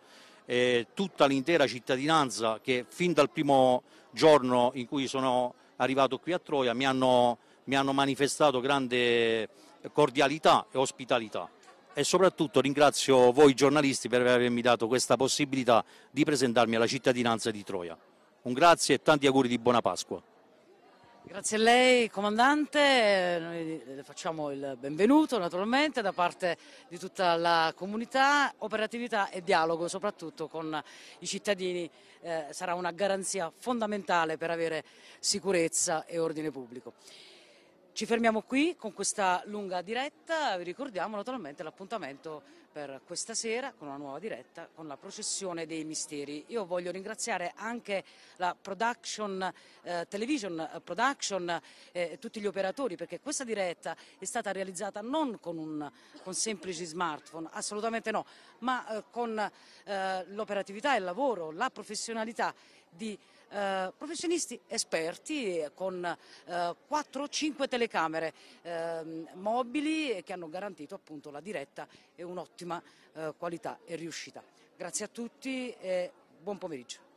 e tutta l'intera cittadinanza che fin dal primo giorno in cui sono arrivato qui a Troia mi hanno, mi hanno manifestato grande cordialità e ospitalità. E soprattutto ringrazio voi giornalisti per avermi dato questa possibilità di presentarmi alla cittadinanza di Troia. Un grazie e tanti auguri di buona Pasqua. Grazie a lei, comandante, noi le facciamo il benvenuto naturalmente da parte di tutta la comunità. Operatività e dialogo soprattutto con i cittadini eh, sarà una garanzia fondamentale per avere sicurezza e ordine pubblico. Ci fermiamo qui con questa lunga diretta, vi ricordiamo naturalmente l'appuntamento per questa sera con una nuova diretta con la processione dei misteri. Io voglio ringraziare anche la production, eh, television production e eh, tutti gli operatori, perché questa diretta è stata realizzata non con, un, con semplici smartphone, assolutamente no, ma eh, con eh, l'operatività, il lavoro, la professionalità di Uh, professionisti esperti con uh, quattro o cinque telecamere uh, mobili che hanno garantito appunto la diretta e un'ottima uh, qualità e riuscita. Grazie a tutti e buon pomeriggio.